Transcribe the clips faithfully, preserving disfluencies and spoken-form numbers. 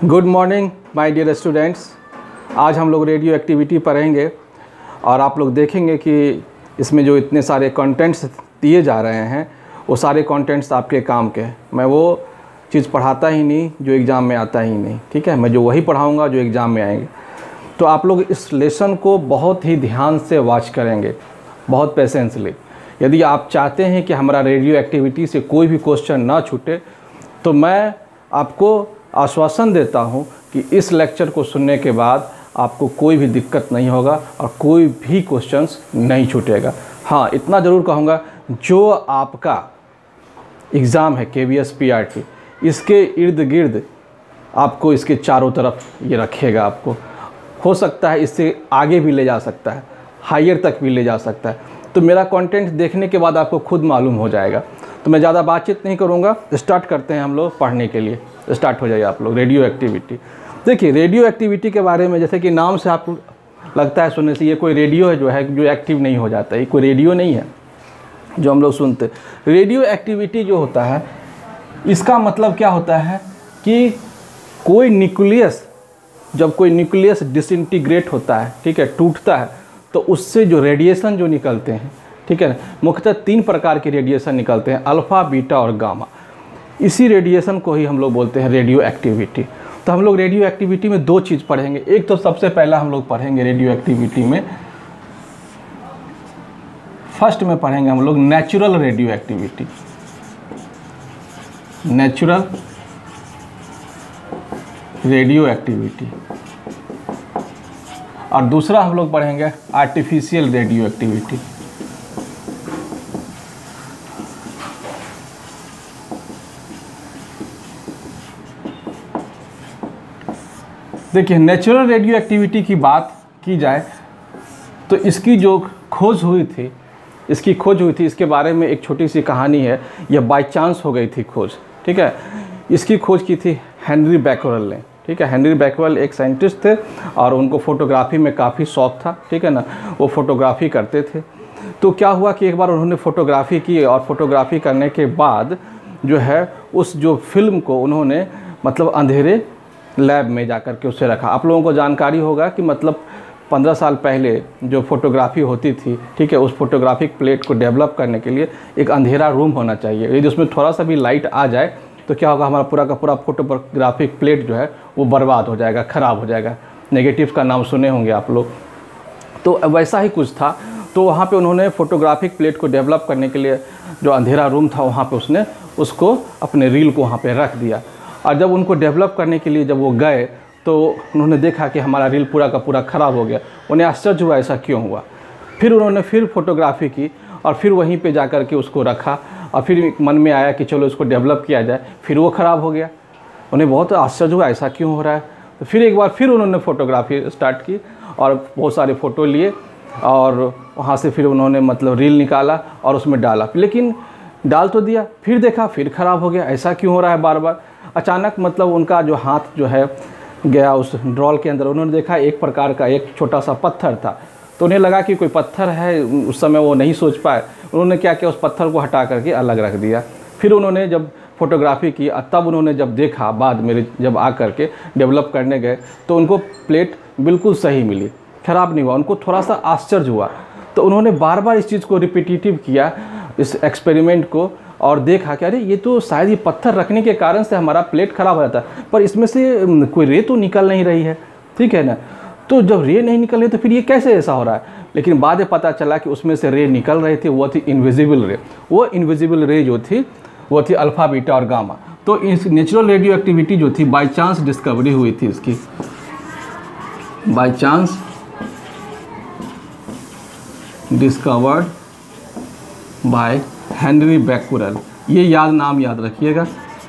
Good morning my dear students. आज हम लोग रेडियो एक्टिविटी पढ़ेंगे और आप लोग देखेंगे कि इसमें जो इतने सारे कंटेंट्स दिए जा रहे हैं वो सारे कंटेंट्स आपके काम के हैं। मैं वो चीज़ पढ़ाता ही नहीं जो एग्ज़ाम में आता ही नहीं, ठीक है। मैं जो वही पढ़ाऊँगा जो एग्ज़ाम में आएंगे। तो आप लोग इस लेसन को बहुत ही ध्यान से वॉच करेंगे, बहुत पेशेंसली। यदि आप चाहते हैं कि हमारा रेडियो एक्टिविटी से कोई भी क्वेश्चन ना छूटे तो मैं आपको आश्वासन देता हूं कि इस लेक्चर को सुनने के बाद आपको कोई भी दिक्कत नहीं होगा और कोई भी क्वेश्चंस नहीं छूटेगा। हाँ, इतना ज़रूर कहूँगा, जो आपका एग्ज़ाम है K V S P R T, इसके इर्द गिर्द आपको इसके चारों तरफ ये रखेगा। आपको हो सकता है इससे आगे भी ले जा सकता है, हायर तक भी ले जा सकता है। तो मेरा कंटेंट देखने के बाद आपको खुद मालूम हो जाएगा। तो मैं ज़्यादा बातचीत नहीं करूँगा, स्टार्ट करते हैं हम लोग पढ़ने के लिए। स्टार्ट हो जाइए आप लोग। रेडियो एक्टिविटी, देखिए रेडियो एक्टिविटी के बारे में जैसे कि नाम से आपको लगता है सुनने से ये कोई रेडियो है जो है जो एक्टिव नहीं हो जाता है। ये कोई रेडियो नहीं है जो हम लोग सुनते। रेडियो एक्टिविटी जो होता है इसका मतलब क्या होता है कि कोई न्यूक्लियस, जब कोई न्यूक्लियस डिसइंटीग्रेट होता है, ठीक है, टूटता है, तो उससे जो रेडिएशन जो निकलते हैं, ठीक है, मुख्यतः तीन प्रकार के रेडिएशन निकलते हैं, अल्फ़ा, बीटा और गामा। इसी रेडिएशन को ही हम लोग बोलते हैं रेडियो एक्टिविटी। तो हम लोग रेडियो एक्टिविटी में दो चीज़ पढ़ेंगे। एक तो सबसे पहला हम लोग पढ़ेंगे रेडियो एक्टिविटी में, फर्स्ट में पढ़ेंगे हम लोग natural radioactivity, natural radioactivity, और दूसरा हम लोग पढ़ेंगे आर्टिफिशियल रेडियो एक्टिविटी। देखिए, नेचुरल रेडियो एक्टिविटी की बात की जाए तो इसकी जो खोज हुई थी इसकी खोज हुई थी इसके बारे में एक छोटी सी कहानी है। यह बाय चांस हो गई थी खोज, ठीक है। इसकी खोज की थी हेनरी बैक्यूरेल ने, ठीक है। हेनरी बैक्यूरेल एक साइंटिस्ट थे और उनको फ़ोटोग्राफी में काफ़ी शौक़ था, ठीक है ना। वो फ़ोटोग्राफी करते थे। तो क्या हुआ कि एक बार उन्होंने फ़ोटोग्राफी की और फ़ोटोग्राफी करने के बाद जो है उस जो फिल्म को उन्होंने मतलब अंधेरे लैब में जाकर के उसे रखा। आप लोगों को जानकारी होगा कि मतलब पंद्रह साल पहले जो फोटोग्राफी होती थी, ठीक है, उस फोटोग्राफिक प्लेट को डेवलप करने के लिए एक अंधेरा रूम होना चाहिए। यदि उसमें थोड़ा सा भी लाइट आ जाए तो क्या होगा, हमारा पूरा का पूरा फोटोग्राफिक प्लेट जो है वो बर्बाद हो जाएगा, ख़राब हो जाएगा। नेगेटिव का नाम सुने होंगे आप लोग। तो वैसा ही कुछ था। तो वहाँ पे उन्होंने फोटोग्राफिक प्लेट को डेवलप करने के लिए जो अंधेरा रूम था वहाँ पे उसने उसको अपने रील को वहाँ पे रख दिया। और जब उनको डेवलप करने के लिए जब वो गए तो उन्होंने देखा कि हमारा रील पूरा का पूरा ख़राब हो गया। उन्हें आश्चर्य हुआ ऐसा क्यों हुआ। फिर उन्होंने फिर फोटोग्राफी की और फिर वहीं पे जाकर के उसको रखा और फिर मन में आया कि चलो इसको डेवलप किया जाए। फिर वो ख़राब हो गया। उन्हें बहुत आश्चर्य हुआ ऐसा क्यों हो रहा है। तो फिर एक बार फिर उन्होंने फ़ोटोग्राफी स्टार्ट की और बहुत सारे फ़ोटो लिए और वहाँ से फिर उन्होंने मतलब रील निकाला और उसमें डाला। लेकिन डाल तो दिया, फिर देखा फिर ख़राब हो गया। ऐसा क्यों हो रहा है बार बार। अचानक मतलब उनका जो हाथ जो है गया उस ड्रॉल के अंदर। उन्होंने देखा एक प्रकार का एक छोटा सा पत्थर था। तो उन्हें लगा कि कोई पत्थर है। उस समय वो नहीं सोच पाए। उन्होंने क्या किया, उस पत्थर को हटा करके अलग रख दिया। फिर उन्होंने जब फोटोग्राफी की तब उन्होंने जब देखा, बाद में जब आ करके डेवलप करने गए तो उनको प्लेट बिल्कुल सही मिली, ख़राब नहीं हुआ। उनको थोड़ा सा आश्चर्य हुआ। तो उन्होंने बार बार इस चीज़ को रिपीटिटिव किया, इस एक्सपेरिमेंट को, और देखा कि अरे ये तो शायद ये पत्थर रखने के कारण से हमारा प्लेट ख़राब हो जाता है, पर इसमें से कोई रे तो निकल नहीं रही है, ठीक है ना। तो जब रे नहीं निकल रही तो फिर ये कैसे ऐसा हो रहा है। लेकिन बाद में पता चला कि उसमें से रे निकल रहे थे, वो थी इनविजिबल रे। वो इनविजिबल रे जो थी वो थी अल्फ़ा, बीटा और गामा। तो इस नेचुरल रेडियो एक्टिविटी जो थी बाई चांस डिस्कवरी हुई थी इसकी, by chance discovered by Henri Becquerel. ये याद नाम याद रखिएगा।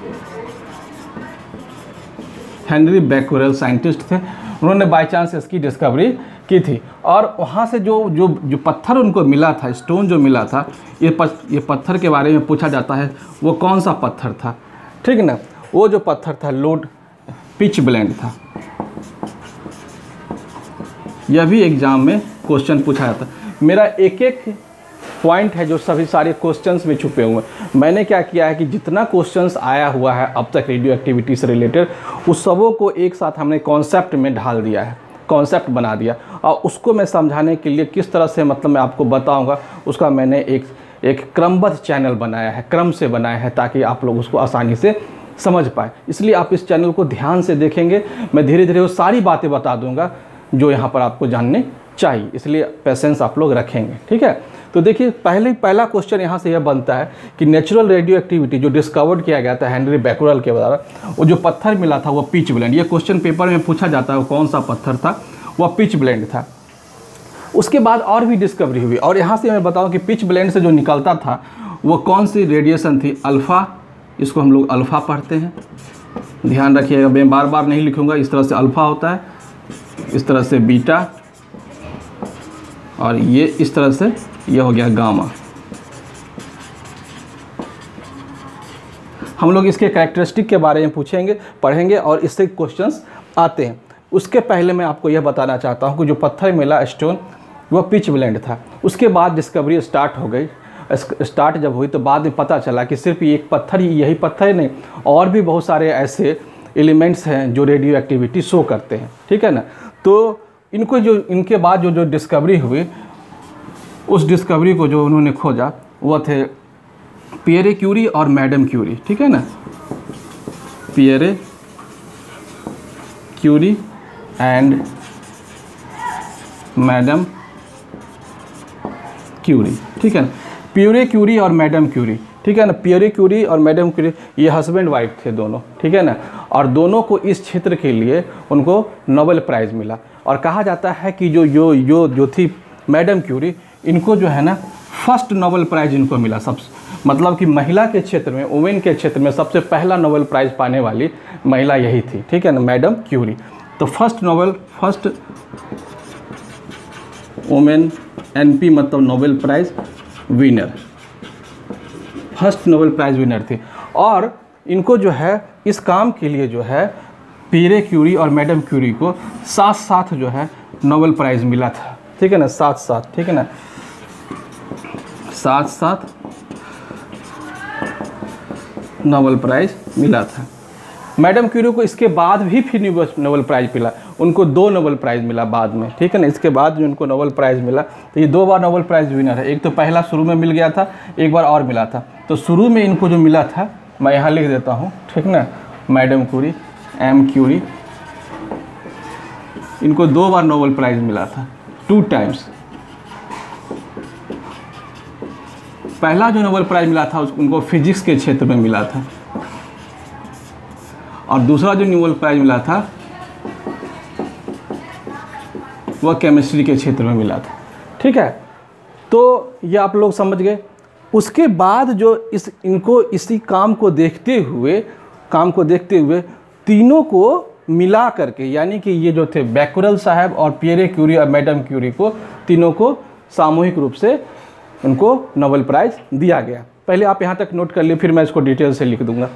हेनरी बैक्यूरेल साइंटिस्ट थे। उन्होंने बाय चांस इसकी डिस्कवरी की थी। और वहाँ से जो जो जो पत्थर उनको मिला था, स्टोन जो मिला था, ये पत, ये पत्थर के बारे में पूछा जाता है वो कौन सा पत्थर था, ठीक है ना। वो जो पत्थर था लोड पिच ब्लेंड था। यह भी एग्ज़ाम में क्वेश्चन पूछा जाता है। मेरा एक एक पॉइंट है जो सभी सारे क्वेश्चंस में छुपे हुए हैं। मैंने क्या किया है कि जितना क्वेश्चंस आया हुआ है अब तक रेडियो एक्टिविटी से रिलेटेड, उस सबों को एक साथ हमने कॉन्सेप्ट में ढाल दिया है, कॉन्सेप्ट बना दिया, और उसको मैं समझाने के लिए किस तरह से मतलब मैं आपको बताऊंगा, उसका मैंने एक एक क्रमबद्ध चैनल बनाया है, क्रम से बनाया है, ताकि आप लोग उसको आसानी से समझ पाए। इसलिए आप इस चैनल को ध्यान से देखेंगे, मैं धीरे धीरे वो सारी बातें बता दूंगा जो यहाँ पर आपको जानने चाहिए, इसलिए पेशेंस आप लोग रखेंगे, ठीक है। तो देखिए, पहले पहला क्वेश्चन यहाँ से यह बनता है कि नेचुरल रेडियो एक्टिविटी जो डिस्कवर्ड किया गया था हेनरी बैक्यूरेल के द्वारा, वो जो पत्थर मिला था वो पिच ब्लेंड, ये क्वेश्चन पेपर में पूछा जाता है वो कौन सा पत्थर था, वह पिच ब्लेंड था। उसके बाद और भी डिस्कवरी हुई, और यहाँ से मैं बताऊँ कि पिच ब्लेंड से जो निकलता था वो कौन सी रेडिएशन थी, अल्फ़ा, इसको हम लोग अल्फ़ा पढ़ते हैं, ध्यान रखिएगा, मैं बार बार नहीं लिखूँगा। इस तरह से अल्फ़ा होता है, इस तरह से बीटा, और ये इस तरह से ये हो गया गामा। हम लोग इसके कैरेक्टरिस्टिक के बारे में पूछेंगे, पढ़ेंगे, और इससे क्वेश्चंस आते हैं। उसके पहले मैं आपको यह बताना चाहता हूँ कि जो पत्थर मिला स्टोन वह पिच ब्लेंड था। उसके बाद डिस्कवरी स्टार्ट हो गई, स्टार्ट जब हुई तो बाद में पता चला कि सिर्फ एक पत्थर ही, यही पत्थर ही नहीं, और भी बहुत सारे ऐसे एलिमेंट्स हैं जो रेडियो एक्टिविटी शो करते हैं, ठीक है ना। तो इनको जो इनके बाद जो जो डिस्कवरी हुई, उस डिस्कवरी को जो उन्होंने खोजा वो थे पियरे क्यूरी और मैडम क्यूरी, ठीक है ना, Pierre Curie and madam Curie, ठीक है ना। पियरे क्यूरी और मैडम क्यूरी, ठीक है ना। पियरे क्यूरी और मैडम क्यूरी ये हस्बैंड वाइफ थे दोनों, ठीक है ना, और दोनों को इस क्षेत्र के लिए उनको नोबेल प्राइज़ मिला। और कहा जाता है कि जो यो यो जो थी मैडम क्यूरी, इनको जो है ना फर्स्ट नोबेल प्राइज़ इनको मिला, सब मतलब कि महिला के क्षेत्र में, वुमेन के क्षेत्र में सबसे पहला नोबेल प्राइज़ पाने वाली महिला यही थी, ठीक है ना, मैडम क्यूरी। तो first Nobel first women N P मतलब Nobel prize winner, first Nobel prize winner थी। और इनको जो है इस काम के लिए जो है पियरे क्यूरी और मैडम क्यूरी को साथ साथ जो है नोबेल प्राइज़ मिला था, ठीक है ना, साथ साथ, ठीक है ना, साथ साथ नोबेल प्राइज़ मिला था। मैडम क्यूरी को इसके बाद भी फिर नोबेल प्राइज़ मिला, उनको दो नोबेल प्राइज़ मिला बाद में, ठीक है ना। इसके बाद जो उनको नोबेल प्राइज़ मिला, तो ये दो बार नोबेल प्राइज़ विनर है। एक तो पहला शुरू में मिल गया था, एक बार और मिला था। तो शुरू में इनको जो मिला था मैं यहाँ लिख देता हूँ, ठीक ना, मैडम क्यूरी, एम क्यूरी, इनको दो बार नोबेल प्राइज़ मिला था, टू टाइम्स। पहला जो नोबेल प्राइज़ मिला था उनको फिजिक्स के क्षेत्र में मिला था, और दूसरा जो नोबेल प्राइज़ मिला था वह केमिस्ट्री के क्षेत्र में मिला था, ठीक है। तो ये आप लोग समझ गए। उसके बाद जो इस इनको इसी काम को देखते हुए काम को देखते हुए तीनों को मिला करके, यानी कि ये जो थे बैक्यूरेल साहब और पियरे क्यूरी और मैडम क्यूरी को, तीनों को सामूहिक रूप से उनको नोबेल प्राइज़ दिया गया। पहले आप यहाँ तक नोट कर लिए, फिर मैं इसको डिटेल से लिख दूंगा।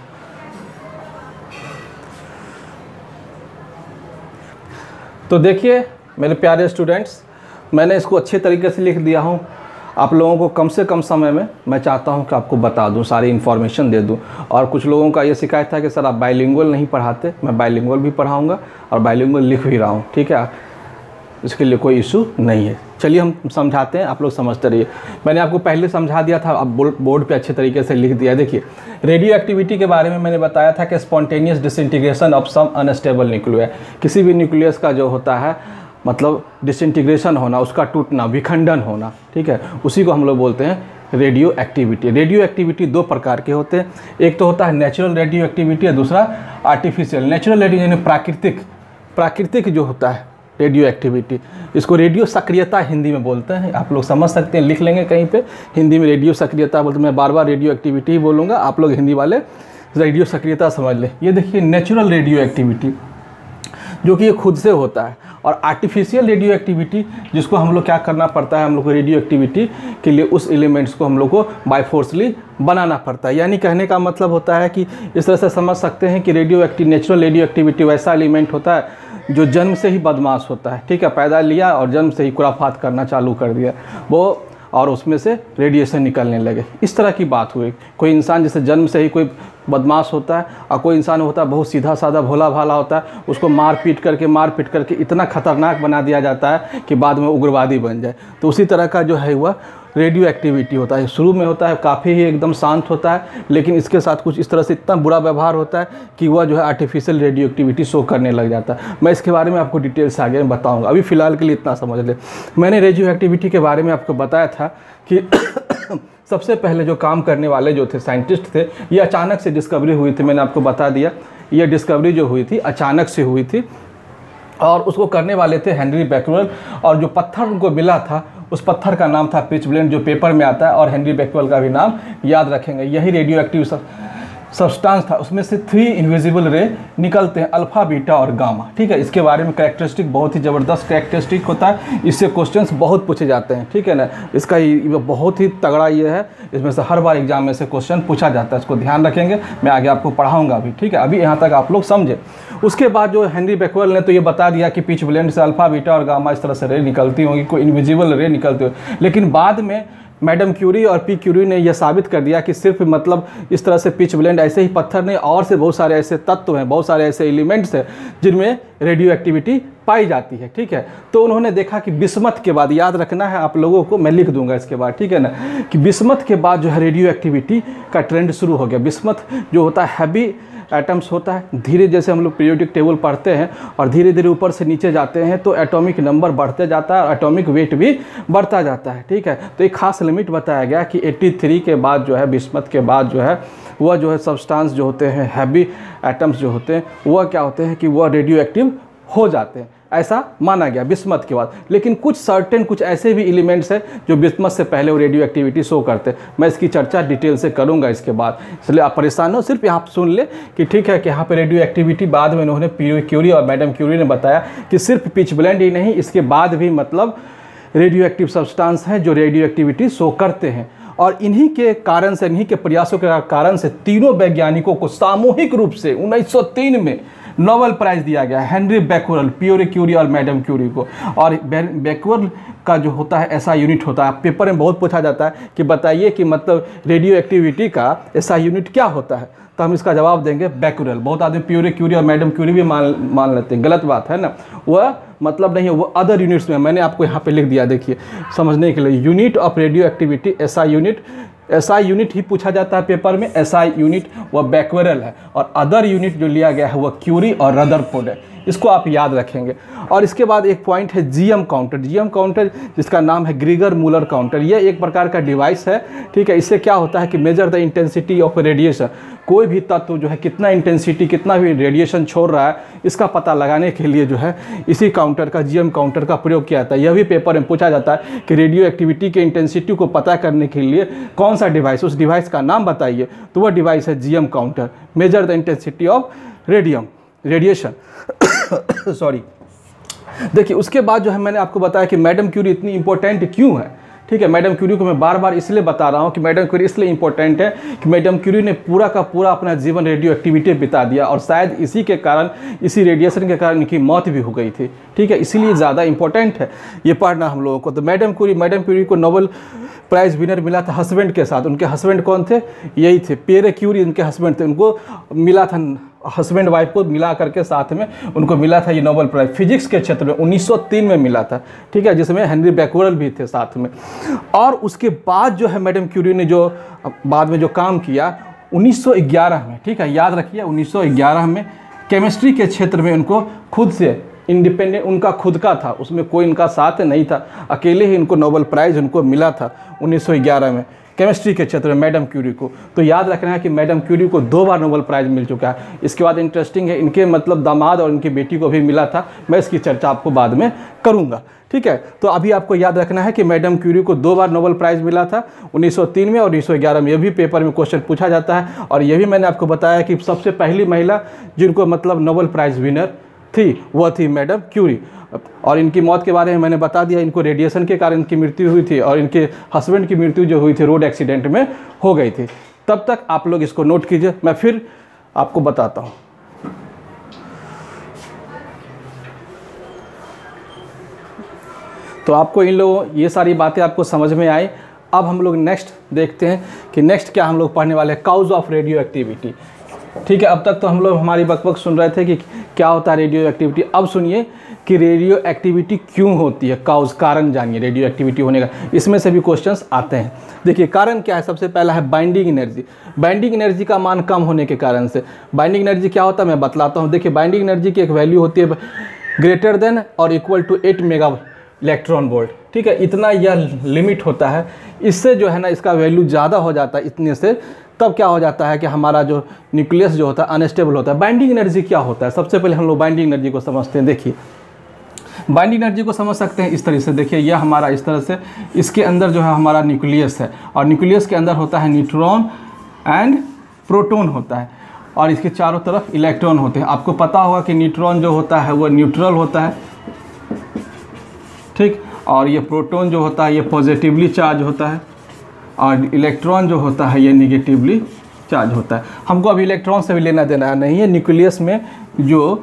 तो देखिए मेरे प्यारे स्टूडेंट्स, मैंने इसको अच्छे तरीके से लिख दिया हूँ। आप लोगों को कम से कम समय में मैं चाहता हूँ कि आपको बता दूँ, सारी इन्फॉर्मेशन दे दूँ। और कुछ लोगों का ये शिकायत था कि सर आप बाइलिंगुअल नहीं पढ़ाते, मैं बाइलिंगुअल भी पढ़ाऊँगा और बाइलिंगुअल लिख भी रहा हूँ, ठीक है, इसके लिए कोई इशू नहीं है। चलिए हम समझाते हैं, आप लोग समझते रहिए। मैंने आपको पहले समझा दिया था, अब बोर्ड पे अच्छे तरीके से लिख दिया। देखिए रेडियो एक्टिविटी के बारे में मैंने बताया था कि spontaneous disintegration of some unstable nuclear, किसी भी न्यूक्लियस का जो होता है मतलब डिसइंटीग्रेशन होना, उसका टूटना, विखंडन होना, ठीक है, उसी को हम लोग बोलते हैं रेडियो एक्टिविटी। रेडियो एक्टिविटी दो प्रकार के होते हैं, एक तो होता है नेचुरल रेडियो एक्टिविटी और दूसरा आर्टिफिशियल। नेचुरल रेडियो यानी प्राकृतिक प्राकृतिक जो होता है रेडियो एक्टिविटी, इसको रेडियो सक्रियता हिंदी में बोलते हैं। आप लोग समझ सकते हैं, लिख लेंगे कहीं पे, हिंदी में रेडियो सक्रियता बोलते हैं। मैं बार बार रेडियो एक्टिविटी ही बोलूँगा, आप लोग हिंदी वाले रेडियो सक्रियता समझ लें। ये देखिए नेचुरल रेडियो एक्टिविटी जो कि ये खुद से होता है, और आर्टिफिशियल रेडियो एक्टिविटी जिसको हम लोग क्या करना पड़ता है, हम लोग को रेडियो एक्टिविटी के लिए उस एलिमेंट्स को हम लोग को बाय फोर्सली बनाना पड़ता है। यानी कहने का मतलब होता है कि इस तरह से समझ सकते हैं कि radioactive natural radioactivity वैसा एलिमेंट होता है जो जन्म से ही बदमाश होता है, ठीक है, पैदा लिया और जन्म से ही खुराफात करना चालू कर दिया वो, और उसमें से रेडिएशन निकलने लगे। इस तरह की बात हुई। कोई इंसान जैसे जन्म से ही कोई बदमाश होता है और कोई इंसान होता है बहुत सीधा साधा भोला भाला होता है, उसको मार पीट करके मार पीट करके इतना खतरनाक बना दिया जाता है कि बाद में उग्रवादी बन जाए। तो उसी तरह का जो है वह रेडियो एक्टिविटी होता है। शुरू में होता है काफ़ी ही एकदम शांत होता है, लेकिन इसके साथ कुछ इस तरह से इतना बुरा व्यवहार होता है कि वह जो है आर्टिफिशियल रेडियो एक्टिविटी शो करने लग जाता है। मैं इसके बारे में आपको डिटेल से आगे बताऊंगा, अभी फ़िलहाल के लिए इतना समझ ले। मैंने रेडियो एक्टिविटी के बारे में आपको बताया था कि सबसे पहले जो काम करने वाले जो थे साइंटिस्ट थे, ये अचानक से डिस्कवरी हुई थी। मैंने आपको बता दिया ये डिस्कवरी जो हुई थी अचानक से हुई थी और उसको करने वाले थे हेनरी बैक्यूएल। और जो पत्थर उनको मिला था उस पत्थर का नाम था पिचब्लेंड, जो पेपर में आता है, और हेनरी बैक्यूएल का भी नाम याद रखेंगे। यही रेडियो एक्टिव सब्सटेंस था। उसमें से थ्री इनविजिबल रे निकलते हैं, अल्फा बीटा और गामा। ठीक है, इसके बारे में कैरेक्टरिस्टिक बहुत ही ज़बरदस्त कैरेक्टरिस्टिक होता है, इससे क्वेश्चंस बहुत पूछे जाते हैं। ठीक है ना, इसका ये बहुत ही तगड़ा ये है, इसमें से हर बार एग्जाम में से क्वेश्चन पूछा जाता है, इसको ध्यान रखेंगे। मैं आगे आपको पढ़ाऊँगा अभी। ठीक है, अभी यहाँ तक आप लोग समझे। उसके बाद जो हेनरी बैक्यूएल ने तो ये बता दिया कि पिचब्लेंड से अल्फा बीटा और गामा इस तरह से रे निकलती होंगी, कोई इनविजिबल रे निकलती होगी। लेकिन बाद में मैडम क्यूरी और पी क्यूरी ने यह साबित कर दिया कि सिर्फ मतलब इस तरह से पिचब्लेंड ऐसे ही पत्थर नहीं, और से बहुत सारे ऐसे तत्व हैं, बहुत सारे ऐसे एलिमेंट्स हैं जिनमें रेडियो एक्टिविटी पाई जाती है। ठीक है, तो उन्होंने देखा कि बिस्मथ के बाद, याद रखना है आप लोगों को, मैं लिख दूंगा इसके बाद, ठीक है ना, कि बिस्मथ के बाद जो है रेडियो एक्टिविटी का ट्रेंड शुरू हो गया। बिस्मथ जो होता है हैवी एटम्स होता है, धीरे जैसे हम लोग पीरियोडिक टेबल पढ़ते हैं और धीरे धीरे ऊपर से नीचे जाते हैं तो एटॉमिक नंबर बढ़ते जाता है और एटॉमिक वेट भी बढ़ता जाता है। ठीक है, तो एक खास लिमिट बताया गया कि तिरासी के बाद जो है, बिस्मथ के बाद जो है वह जो है सब्सटेंस जो होते हैं, हैवी एटम्स जो होते हैं, वह क्या होते हैं कि वह रेडियो एक्टिव हो जाते हैं, ऐसा माना गया बिस्मथ के बाद। लेकिन कुछ सर्टेन कुछ ऐसे भी एलिमेंट्स हैं जो बिस्मथ से पहले वो रेडियो एक्टिविटी शो करते हैं। मैं इसकी चर्चा डिटेल से करूंगा इसके बाद, इसलिए आप परेशान हो, सिर्फ यहाँ सुन ले कि ठीक है कि यहाँ पे रेडियो एक्टिविटी बाद में उन्होंने पी क्यूरी और मैडम क्यूरी ने बताया कि सिर्फ पिचब्लेंड ही नहीं, इसके बाद भी मतलब रेडियो एक्टिव सब्सटेंस हैं जो रेडियो एक्टिविटी शो करते हैं। और इन्हीं के कारण से, इन्हीं के प्रयासों के कारण से तीनों वैज्ञानिकों को सामूहिक रूप से उन्नीस सौ तीन में नोबेल प्राइज़ दिया गया, हेनरी बैक्यूएल, पियरे क्यूरी और मैडम क्यूरी को। और बैक्यूएल का जो होता है ऐसा यूनिट होता है, पेपर में बहुत पूछा जाता है कि बताइए कि मतलब रेडियो एक्टिविटी का ऐसा यूनिट क्या होता है, तो हम इसका जवाब देंगे बैक्यूएल। बहुत आदमी पियरे क्यूरी और मैडम क्यूरी भी मान मान लेते हैं, गलत बात है ना, वह मतलब नहीं है, वो अदर यूनिट्स में। मैंने आपको यहाँ पे लिख दिया, देखिए समझने के लिए, unit of radioactivity, S I unit, S I unit ही पूछा जाता है पेपर में, एसआई यूनिट वह बैक्यूएल है, और अदर यूनिट जो लिया गया है वह क्यूरी और रदरफोर्ड है। इसको आप याद रखेंगे। और इसके बाद एक पॉइंट है जीएम काउंटर। जीएम काउंटर जिसका नाम है ग्रीगर मूलर काउंटर, यह एक प्रकार का डिवाइस है। ठीक है, इससे क्या होता है कि measure the intensity of radiation, कोई भी तत्व जो है कितना इंटेंसिटी, कितना भी रेडिएशन छोड़ रहा है, इसका पता लगाने के लिए जो है इसी काउंटर का, जीएम काउंटर का प्रयोग किया जाता है। यह भी पेपर में पूछा जाता है कि रेडियो एक्टिविटी के इंटेंसिटी को पता करने के लिए कौन सा डिवाइस, उस डिवाइस का नाम बताइए, तो वह डिवाइस है G M counter, measure the intensity of radium radiation sorry. देखिए उसके बाद जो है मैंने आपको बताया कि मैडम क्यूरी इतनी इंपॉर्टेंट क्यों है। ठीक है, मैडम क्यूरी को मैं बार बार इसलिए बता रहा हूँ कि मैडम क्यूरी इसलिए इंपॉर्टेंट है कि मैडम क्यूरी ने पूरा का पूरा अपना जीवन रेडियो एक्टिविटी बिता दिया, और शायद इसी के कारण, इसी रेडिएशन के कारण इनकी मौत भी हो गई थी। ठीक है, इसीलिए ज़्यादा इंपॉर्टेंट है ये पढ़ना हम लोगों को। तो मैडम क्यूरी मैडम क्यूरी को नोबेल प्राइज़ विनर मिला था हस्बैंड के साथ। उनके हस्बैंड कौन थे? यही थे, पियरे क्यूरी उनके हस्बैंड थे। उनको मिला था, हस्बैंड वाइफ को मिला करके साथ में उनको मिला था ये नोबेल प्राइज़ फिजिक्स के क्षेत्र में, उन्नीस सौ तीन में मिला था। ठीक है, जिसमें हेनरी बैक्यूएल भी थे साथ में। और उसके बाद जो है मैडम क्यूरी ने जो बाद में जो काम किया उन्नीस सौ ग्यारह में, ठीक है याद रखिए, उन्नीस सौ ग्यारह में केमिस्ट्री के क्षेत्र में उनको खुद से इंडिपेंडेंट, उनका खुद का था, उसमें कोई इनका साथ नहीं था, अकेले ही इनको नोबेल प्राइज़ उनको मिला था उन्नीस सौ ग्यारह में केमिस्ट्री के क्षेत्र में मैडम क्यूरी को। तो याद रखना है कि मैडम क्यूरी को दो बार नोबेल प्राइज़ मिल चुका है। इसके बाद इंटरेस्टिंग है, इनके मतलब दामाद और इनकी बेटी को भी मिला था, मैं इसकी चर्चा आपको बाद में करूंगा। ठीक है, तो अभी आपको याद रखना है कि मैडम क्यूरी को दो बार नोबेल प्राइज़ मिला था, उन्नीस सौ तीन में और उन्नीस सौ ग्यारह में। यह भी पेपर में क्वेश्चन पूछा जाता है, और यह भी मैंने आपको बताया कि सबसे पहली महिला जिनको मतलब नोबेल प्राइज़ विनर थी वह थी मैडम क्यूरी। और इनकी मौत के बारे में मैंने बता दिया, इनको रेडिएशन के कारण इनकी मृत्यु हुई थी, और इनके हस्बैंड की मृत्यु जो हुई थी रोड एक्सीडेंट में हो गई थी। तब तक आप लोग इसको नोट कीजिए, मैं फिर आपको बताता हूँ। तो आपको इन लोगों ये सारी बातें आपको समझ में आई। अब हम लोग नेक्स्ट देखते हैं कि नेक्स्ट क्या हम लोग पढ़ने वाले हैं, काउज ऑफ रेडियो एक्टिविटी। ठीक है, अब तक तो हम लोग हमारी बकबक सुन रहे थे कि क्या होता है रेडियो एक्टिविटी। अब सुनिए कि रेडियो एक्टिविटी क्यों होती है, काउज कारण जानिए रेडियो एक्टिविटी होने का। इसमें से भी क्वेश्चंस आते हैं। देखिए कारण क्या है, सबसे पहला है बाइंडिंग एनर्जी। बाइंडिंग एनर्जी का मान कम होने के कारण से, बाइंडिंग एनर्जी क्या होता है मैं बतलाता हूँ। देखिए बाइंडिंग एनर्जी की एक वैल्यू होती है ग्रेटर देन और equal to eight mega electron volt. ठीक है, इतना यह लिमिट होता है। इससे जो है ना इसका वैल्यू ज़्यादा हो जाता है, इतने से तब क्या हो जाता है कि हमारा जो न्यूक्लियस जो होता है अनस्टेबल होता है। बाइंडिंग एनर्जी क्या होता है, सबसे पहले हम लोग बाइंडिंग एनर्जी को समझते हैं। देखिए बाइंडिंग एनर्जी को समझ सकते हैं इस तरह से। देखिए यह हमारा इस तरह से, इसके अंदर जो है हमारा न्यूक्लियस है और न्यूक्लियस के अंदर होता है न्यूट्रॉन एंड प्रोटॉन होता है और इसके चारों तरफ इलेक्ट्रॉन होते हैं। आपको पता होगा कि न्यूट्रॉन जो होता है वो न्यूट्रल होता है, ठीक, और ये प्रोटॉन जो होता है ये पॉजिटिवली चार्ज होता है और इलेक्ट्रॉन जो होता है ये निगेटिवली चार्ज होता है। हमको अभी इलेक्ट्रॉन से भी लेना देना नहीं है। न्यूक्लियस में जो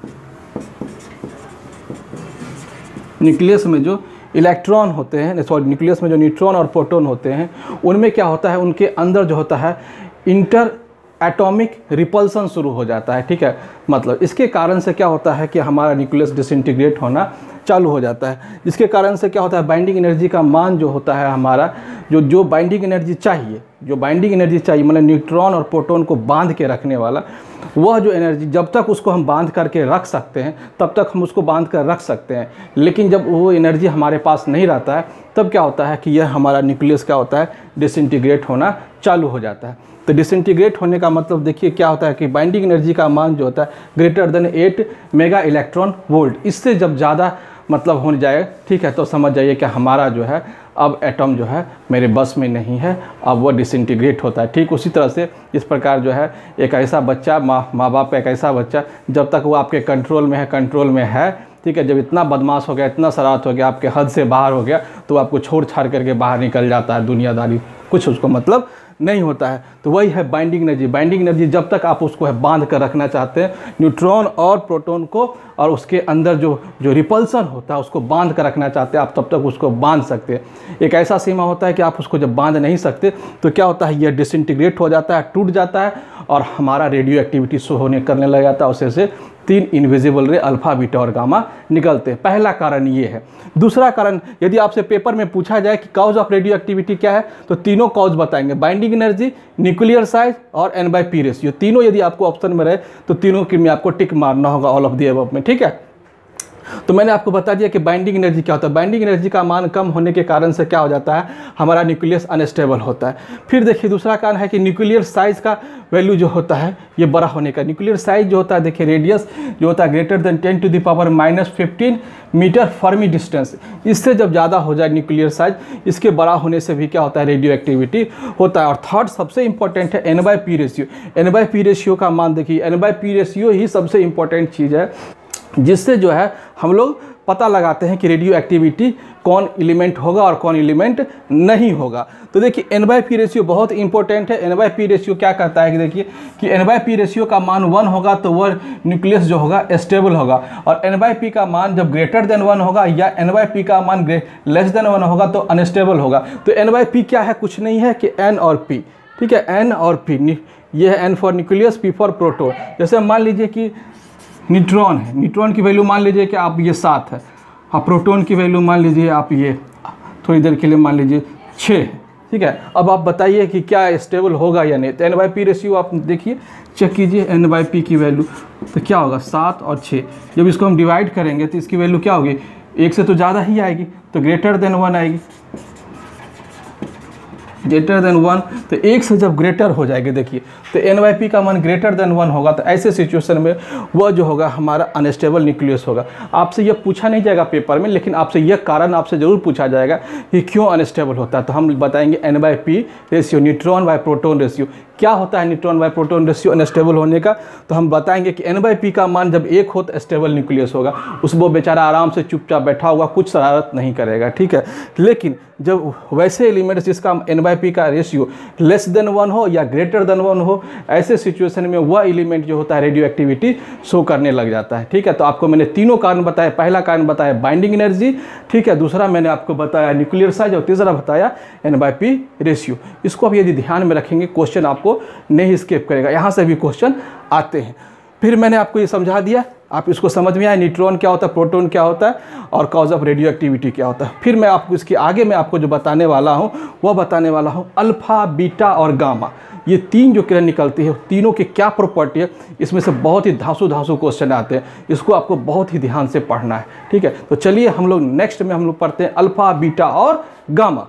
न्यूक्लियस में जो इलेक्ट्रॉन होते हैं, सॉरी न्यूक्लियस में जो न्यूट्रॉन और प्रोटॉन होते हैं उनमें क्या होता है, उनके अंदर जो होता है इंटर एटॉमिक रिपल्सन शुरू हो जाता है। ठीक है, मतलब इसके कारण से क्या होता है कि हमारा न्यूक्लियस डिसइंटीग्रेट होना चालू हो जाता है। जिसके कारण से क्या होता है बाइंडिंग एनर्जी का मान जो होता है हमारा, जो जो बाइंडिंग एनर्जी चाहिए, जो बाइंडिंग एनर्जी चाहिए मतलब न्यूट्रॉन और प्रोटॉन को बांध के रखने वाला, वह जो एनर्जी जब तक उसको हम बांध करके रख सकते हैं तब तक हम उसको बांध कर रख सकते हैं। लेकिन जब वो एनर्जी हमारे पास नहीं रहता है तब क्या होता है कि यह हमारा न्यूक्लियस क्या होता है डिसइंटीग्रेट होना चालू हो जाता है। तो डिसइंटीग्रेट होने का मतलब देखिए क्या होता है कि बाइंडिंग एनर्जी का मान जो होता है greater than eight mega electron volt. इससे जब ज़्यादा मतलब हो जाए, ठीक है, तो समझ जाइए कि हमारा जो है अब एटम जो है मेरे बस में नहीं है, अब वो डिसइंटीग्रेट होता है। ठीक उसी तरह से इस प्रकार जो है एक ऐसा बच्चा, माँ माँ बाप एक ऐसा बच्चा जब तक वो आपके कंट्रोल में है कंट्रोल में है ठीक है, जब इतना बदमाश हो गया, इतना शरारत हो गया, आपके हद से बाहर हो गया तो आपको छोड़ छाड़ करके बाहर निकल जाता है, दुनियादारी कुछ उसको मतलब नहीं होता है। तो वही है बाइंडिंग एनर्जी। बाइंडिंग एनर्जी जब तक आप उसको है बांध कर रखना चाहते हैं न्यूट्रॉन और प्रोटॉन को, और उसके अंदर जो जो रिपल्सन होता है उसको बांध कर रखना चाहते हैं आप, तब तक उसको बांध सकते हैं। एक ऐसा सीमा होता है कि आप उसको जब बांध नहीं सकते तो क्या होता है, यह डिसइंटीग्रेट हो जाता है, टूट जाता है और हमारा रेडियो एक्टिविटी शो होने करने लग जाता है। उसे से तीन इनविजिबल रे अल्फा बीटा और गामा निकलते हैं। पहला कारण ये है। दूसरा कारण, यदि आपसे पेपर में पूछा जाए कि कॉज ऑफ रेडियो एक्टिविटी क्या है तो तीनों कॉज बताएंगे, बाइंडिंग एनर्जी, न्यूक्लियर साइज और एन बाई पी रेशियो। तीनों यदि आपको ऑप्शन में रहे तो तीनों के में आपको टिक मारना होगा ऑल ऑफ द अबव में। ठीक है, तो मैंने आपको बता दिया कि बाइंडिंग एनर्जी क्या होता है। बाइंडिंग एनर्जी का मान कम होने के कारण से क्या हो जाता है, हमारा न्यूक्लियस अनस्टेबल होता है। फिर देखिए दूसरा कारण है कि न्यूक्लियर साइज का वैल्यू जो होता है ये बड़ा होने का। न्यूक्लियर साइज जो होता है, देखिए रेडियस जो होता है greater than ten to the power minus fifteen metre fermi distance. इससे जब ज़्यादा हो जाए न्यूक्लियर साइज, इसके बड़ा होने से भी क्या होता है रेडियो एक्टिविटी होता है। और थर्ड सबसे इंपॉर्टेंट है N by P ratio. N by P ratio का मान देखिए, एन बाई पी रेशियो ही सबसे इंपॉर्टेंट चीज़ है जिससे जो है हम लोग पता लगाते हैं कि रेडियो एक्टिविटी कौन एलिमेंट होगा और कौन एलिमेंट नहीं होगा। तो देखिए एन बाई पी रेशियो बहुत इंपॉर्टेंट है। एन बाई पी रेशियो क्या कहता है कि देखिए कि एन बाई पी रेशियो का मान वन होगा तो वह न्यूक्लियस जो होगा स्टेबल होगा, और एन बाई पी का मान जब ग्रेटर देन वन होगा या एन बाई पी का मान लेस देन वन होगा तो अनस्टेबल होगा। तो एन बाई पी क्या है, कुछ नहीं है कि एन और पी। ठीक है, एन और पी, ये है N for nucleus, P for proton. जैसे मान लीजिए कि न्यूट्रॉन है, न्यूट्रॉन की वैल्यू मान लीजिए कि आप ये सात है, और प्रोटॉन की वैल्यू मान लीजिए आप ये थोड़ी देर के लिए मान लीजिए छः है। ठीक है, अब आप बताइए कि क्या स्टेबल होगा या नहीं। तो एन बाई पी रेशियो आप देखिए, चेक कीजिए एन बाई पी की वैल्यू तो क्या होगा, सात और छः। जब इसको हम डिवाइड करेंगे तो इसकी वैल्यू क्या होगी, एक से तो ज़्यादा ही आएगी, तो ग्रेटर देन वन आएगी, ग्रेटर देन वन। तो एक से जब ग्रेटर हो जाएगी देखिए तो एन वाई पी का मान ग्रेटर देन वन होगा, तो ऐसे सिचुएशन में वह जो होगा हमारा अनस्टेबल न्यूक्लियस होगा। आपसे यह पूछा नहीं जाएगा पेपर में, लेकिन आपसे यह कारण आपसे ज़रूर पूछा जाएगा कि क्यों अनस्टेबल होता है। तो हम बताएंगे N by P ratio, neutron by proton ratio. क्या होता है neutron by proton ratio unstable होने का, तो हम बताएंगे कि एन बाई पी का मान जब एक हो तो स्टेबल न्यूक्लियस होगा, उस वो बेचारा आराम से चुपचाप बैठा होगा, कुछ शरारत नहीं करेगा। ठीक है, लेकिन जब वैसे एलिमेंट्स जिसका एन बाई पी का रेशियो लेस देन वन हो या ग्रेटर देन वन हो हो, ऐसे सिचुएशन में वह एलिमेंट जो होता है रेडियो एक्टिविटी शो करने लग जाता है। ठीक है, तो आपको मैंने तीनों कारण बताया। पहला कारण बताया बाइंडिंग एनर्जी, ठीक है, दूसरा मैंने आपको बताया न्यूक्लियर साइज, और तीसरा बताया एन बाई पी रेशियो। इसको आप यदि ध्यान में रखेंगे क्वेश्चन आपको नहीं स्किप करेगा, यहाँ से भी क्वेश्चन आते हैं। फिर मैंने आपको ये समझा दिया, आप इसको समझ में आए न्यूट्रॉन क्या होता है, प्रोटॉन क्या होता है, और कॉज ऑफ रेडियो एक्टिविटी क्या होता है। फिर मैं आपको इसके आगे मैं आपको जो बताने वाला हूँ वह बताने वाला हूँ अल्फ़ा, बीटा और गामा, ये तीन जो किरण निकलती है तीनों की क्या प्रॉपर्टी है। इसमें से बहुत ही धांसू धांसू क्वेश्चन आते हैं, इसको आपको बहुत ही ध्यान से पढ़ना है। ठीक है, तो चलिए हम लोग नेक्स्ट में हम लोग पढ़ते हैं अल्फ़ा, बीटा और गामा।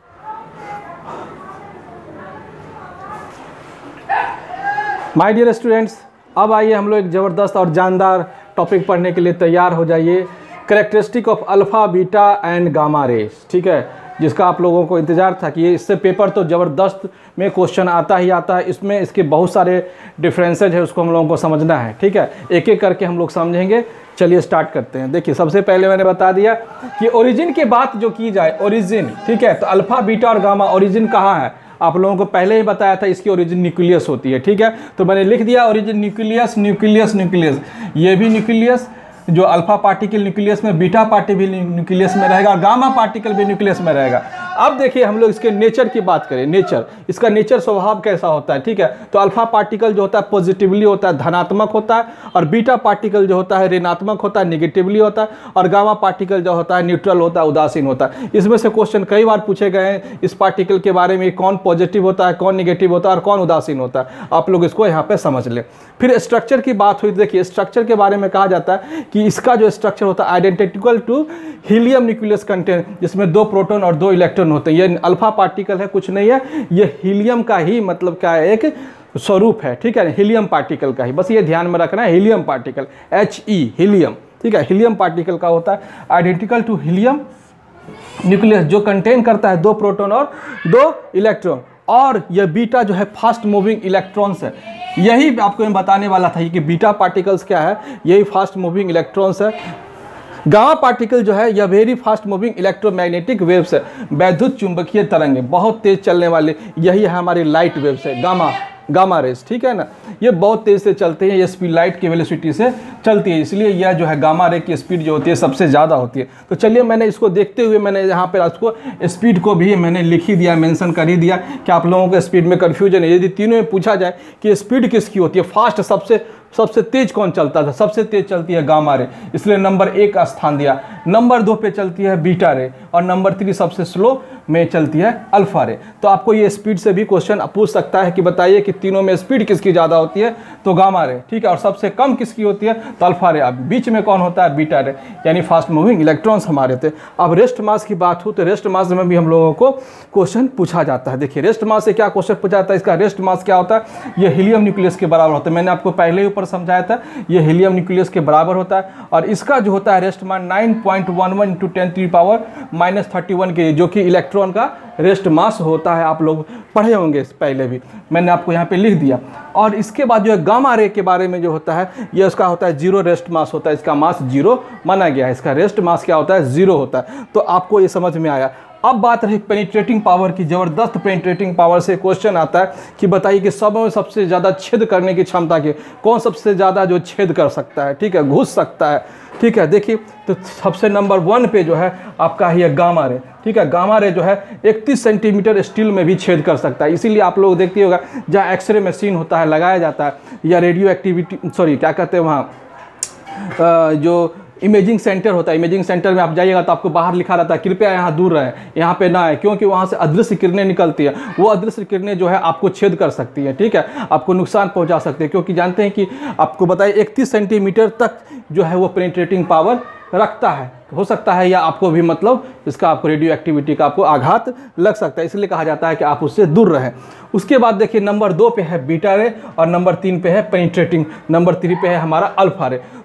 माय डियर स्टूडेंट्स, अब आइए हम लोग एक ज़बरदस्त और जानदार टॉपिक पढ़ने के लिए तैयार हो जाइए। Characteristic of alpha, beta and gamma rays, ठीक है, जिसका आप लोगों को इंतज़ार था कि ये इससे पेपर तो ज़बरदस्त में क्वेश्चन आता ही आता है। इसमें इसके बहुत सारे डिफरेंसेज है, उसको हम लोगों को समझना है। ठीक है, एक एक करके हम लोग समझेंगे। चलिए स्टार्ट करते हैं। देखिए, सबसे पहले मैंने बता दिया कि ओरिजिन की बात जो की जाए, ओरिजिन, ठीक है, तो अल्फ़ा, बीटा और गामा ओरिजिन कहाँ है, आप लोगों को पहले ही बताया था, इसकी ओरिजिन न्यूक्लियस होती है। ठीक है, तो मैंने लिख दिया ओरिजिन न्यूक्लियस, न्यूक्लियस, न्यूक्लियस, ये भी न्यूक्लियस, जो अल्फा पार्टिकल न्यूक्लियस में, बीटा पार्टिकल भी न्यूक्लियस में रहेगा, और गामा पार्टिकल भी न्यूक्लियस में रहेगा। अब देखिए हम लोग इसके नेचर की बात करें, नेचर, इसका नेचर स्वभाव कैसा होता है। ठीक है, तो अल्फा पार्टिकल जो होता है पॉजिटिवली होता है, धनात्मक होता है, और बीटा पार्टिकल जो होता है ऋणात्मक होता है, निगेटिवली होता है, और गामा पार्टिकल जो होता है न्यूट्रल होता है, उदासीन होता है। इसमें से क्वेश्चन कई बार पूछे गए हैं इस पार्टिकल के बारे में, कौन पॉजिटिव होता है, कौन निगेटिव होता है, और कौन उदासीन होता है। आप लोग इसको यहाँ पे समझ लें। फिर स्ट्रक्चर की बात हुई, देखिए स्ट्रक्चर के बारे में कहा जाता है कि इसका जो स्ट्रक्चर होता है identical to helium nucleus content, जिसमें दो प्रोटॉन और दो इलेक्ट्रॉन होते हैं। ये अल्फा पार्टिकल है, कुछ नहीं है, ये हीलियम का ही मतलब क्या है, एक स्वरूप है। ठीक है, हीलियम पार्टिकल का ही, बस ये ध्यान में रखना है, helium particle, H E, helium. ठीक है, हीलियम पार्टिकल का होता है आइडेंटिकल टू हीलियम न्यूक्लियस, जो कंटेन करता है दो प्रोटॉन और दो इलेक्ट्रॉन। और यह बीटा जो है फास्ट मूविंग इलेक्ट्रॉन्स है। यही आपको मैं बताने वाला था कि बीटा पार्टिकल्स क्या है, यही फास्ट मूविंग इलेक्ट्रॉन्स है। गामा पार्टिकल जो है यह very fast moving electromagnetic waves है, वैद्युत चुंबकीय तरंगे, बहुत तेज चलने वाले, यही है हमारी लाइट वेव्स है, गामा गामा रेस। ठीक है ना, ये बहुत तेज़ से चलते हैं, ये स्पीड लाइट की वेलोसिटी से चलती है, इसलिए यह जो है गामा रे की स्पीड जो होती है सबसे ज़्यादा होती है। तो चलिए मैंने इसको देखते हुए मैंने यहाँ पे उसको स्पीड को भी मैंने लिख ही दिया, मेंशन कर ही दिया कि आप लोगों को स्पीड में कन्फ्यूजन है। यदि तीनों में पूछा जाए कि स्पीड किसकी होती है, फास्ट सबसे सबसे तेज कौन चलता था, सबसे तेज चलती है गामा रे, इसलिए नंबर एक का स्थान दिया। नंबर दो पे चलती है बीटा रे, और नंबर थ्री सबसे स्लो में चलती है अल्फा रे। तो आपको ये स्पीड से भी क्वेश्चन पूछ सकता है कि बताइए कि तीनों में स्पीड किसकी ज़्यादा होती है, तो गामा रे। ठीक है, और सबसे कम किसकी होती है, तो अल्फा रे। अब बीच में कौन होता है, बीटा रे, यानी फास्ट मूविंग इलेक्ट्रॉन्स हमारे थे। अब रेस्ट मास की बात हो तो रेस्ट मास में भी हम लोगों को क्वेश्चन पूछा जाता है। देखिए रेस्ट मास से क्या क्वेश्चन पूछा जाता है, इसका रेस्ट मास क्या होता है, ये हीलियम न्यूक्लियस के बराबर होता है। मैंने आपको पहले ही समझाया था, ये हीलियम न्यूक्लियस के बराबर होता है, और इसका जो होता है rest mass nine point one one into ten to the power minus thirty one के, जो कि इलेक्ट्रॉन का रेस्ट मास होता है। आप लोग पढ़े होंगे पहले भी, मैंने आपको यहाँ पे लिख दिया। और इसके बाद जो है गामा रे के बारे में जो होता है, ये उसका होता है जीरो रेस्ट मास होता है, इसका मास जीरो माना गया है, इसका रेस्ट मास क्या होता है, जीरो होता है। तो आपको ये समझ में आया। अब बात रही पेनिट्रेटिंग पावर की, ज़बरदस्त पेनिट्रेटिंग पावर से क्वेश्चन आता है कि बताइए कि सब में सबसे ज़्यादा छेद करने की क्षमता के, कौन सबसे ज़्यादा जो छेद कर सकता है, ठीक है, घुस सकता है। ठीक है, देखिए तो सबसे नंबर वन पे जो है आपका ही है गामा रे। ठीक है, गामा रे जो है इकतीस सेंटीमीटर स्टील में भी छेद कर सकता है। इसीलिए आप लोग देखते होगा जहाँ एक्सरे मशीन होता है लगाया जाता है, या रेडियो एक्टिविटी सॉरी क्या कहते हैं वहाँ जो इमेजिंग सेंटर होता है, इमेजिंग सेंटर में आप जाइएगा तो आपको बाहर लिखा रहता है कृपया यहाँ दूर रहें, यहाँ पे ना है, क्योंकि वहाँ से अदृश्य किरणें निकलती है। वो अदृश्य किरणें जो है आपको छेद कर सकती है, ठीक है, आपको नुकसान पहुँचा सकती है, क्योंकि जानते हैं कि आपको बताइए इकतीस सेंटीमीटर तक जो है वो पेनिट्रेटिंग पावर रखता है। हो सकता है या आपको भी मतलब इसका आपको रेडियो एक्टिविटी का आपको आघात लग सकता है, इसलिए कहा जाता है कि आप उससे दूर रहें। उसके बाद देखिए नंबर दो पे है बीटा रे, और नंबर तीन पे है पेनिट्रेटिंग, नंबर थ्री पे है हमारा अल्फा रे।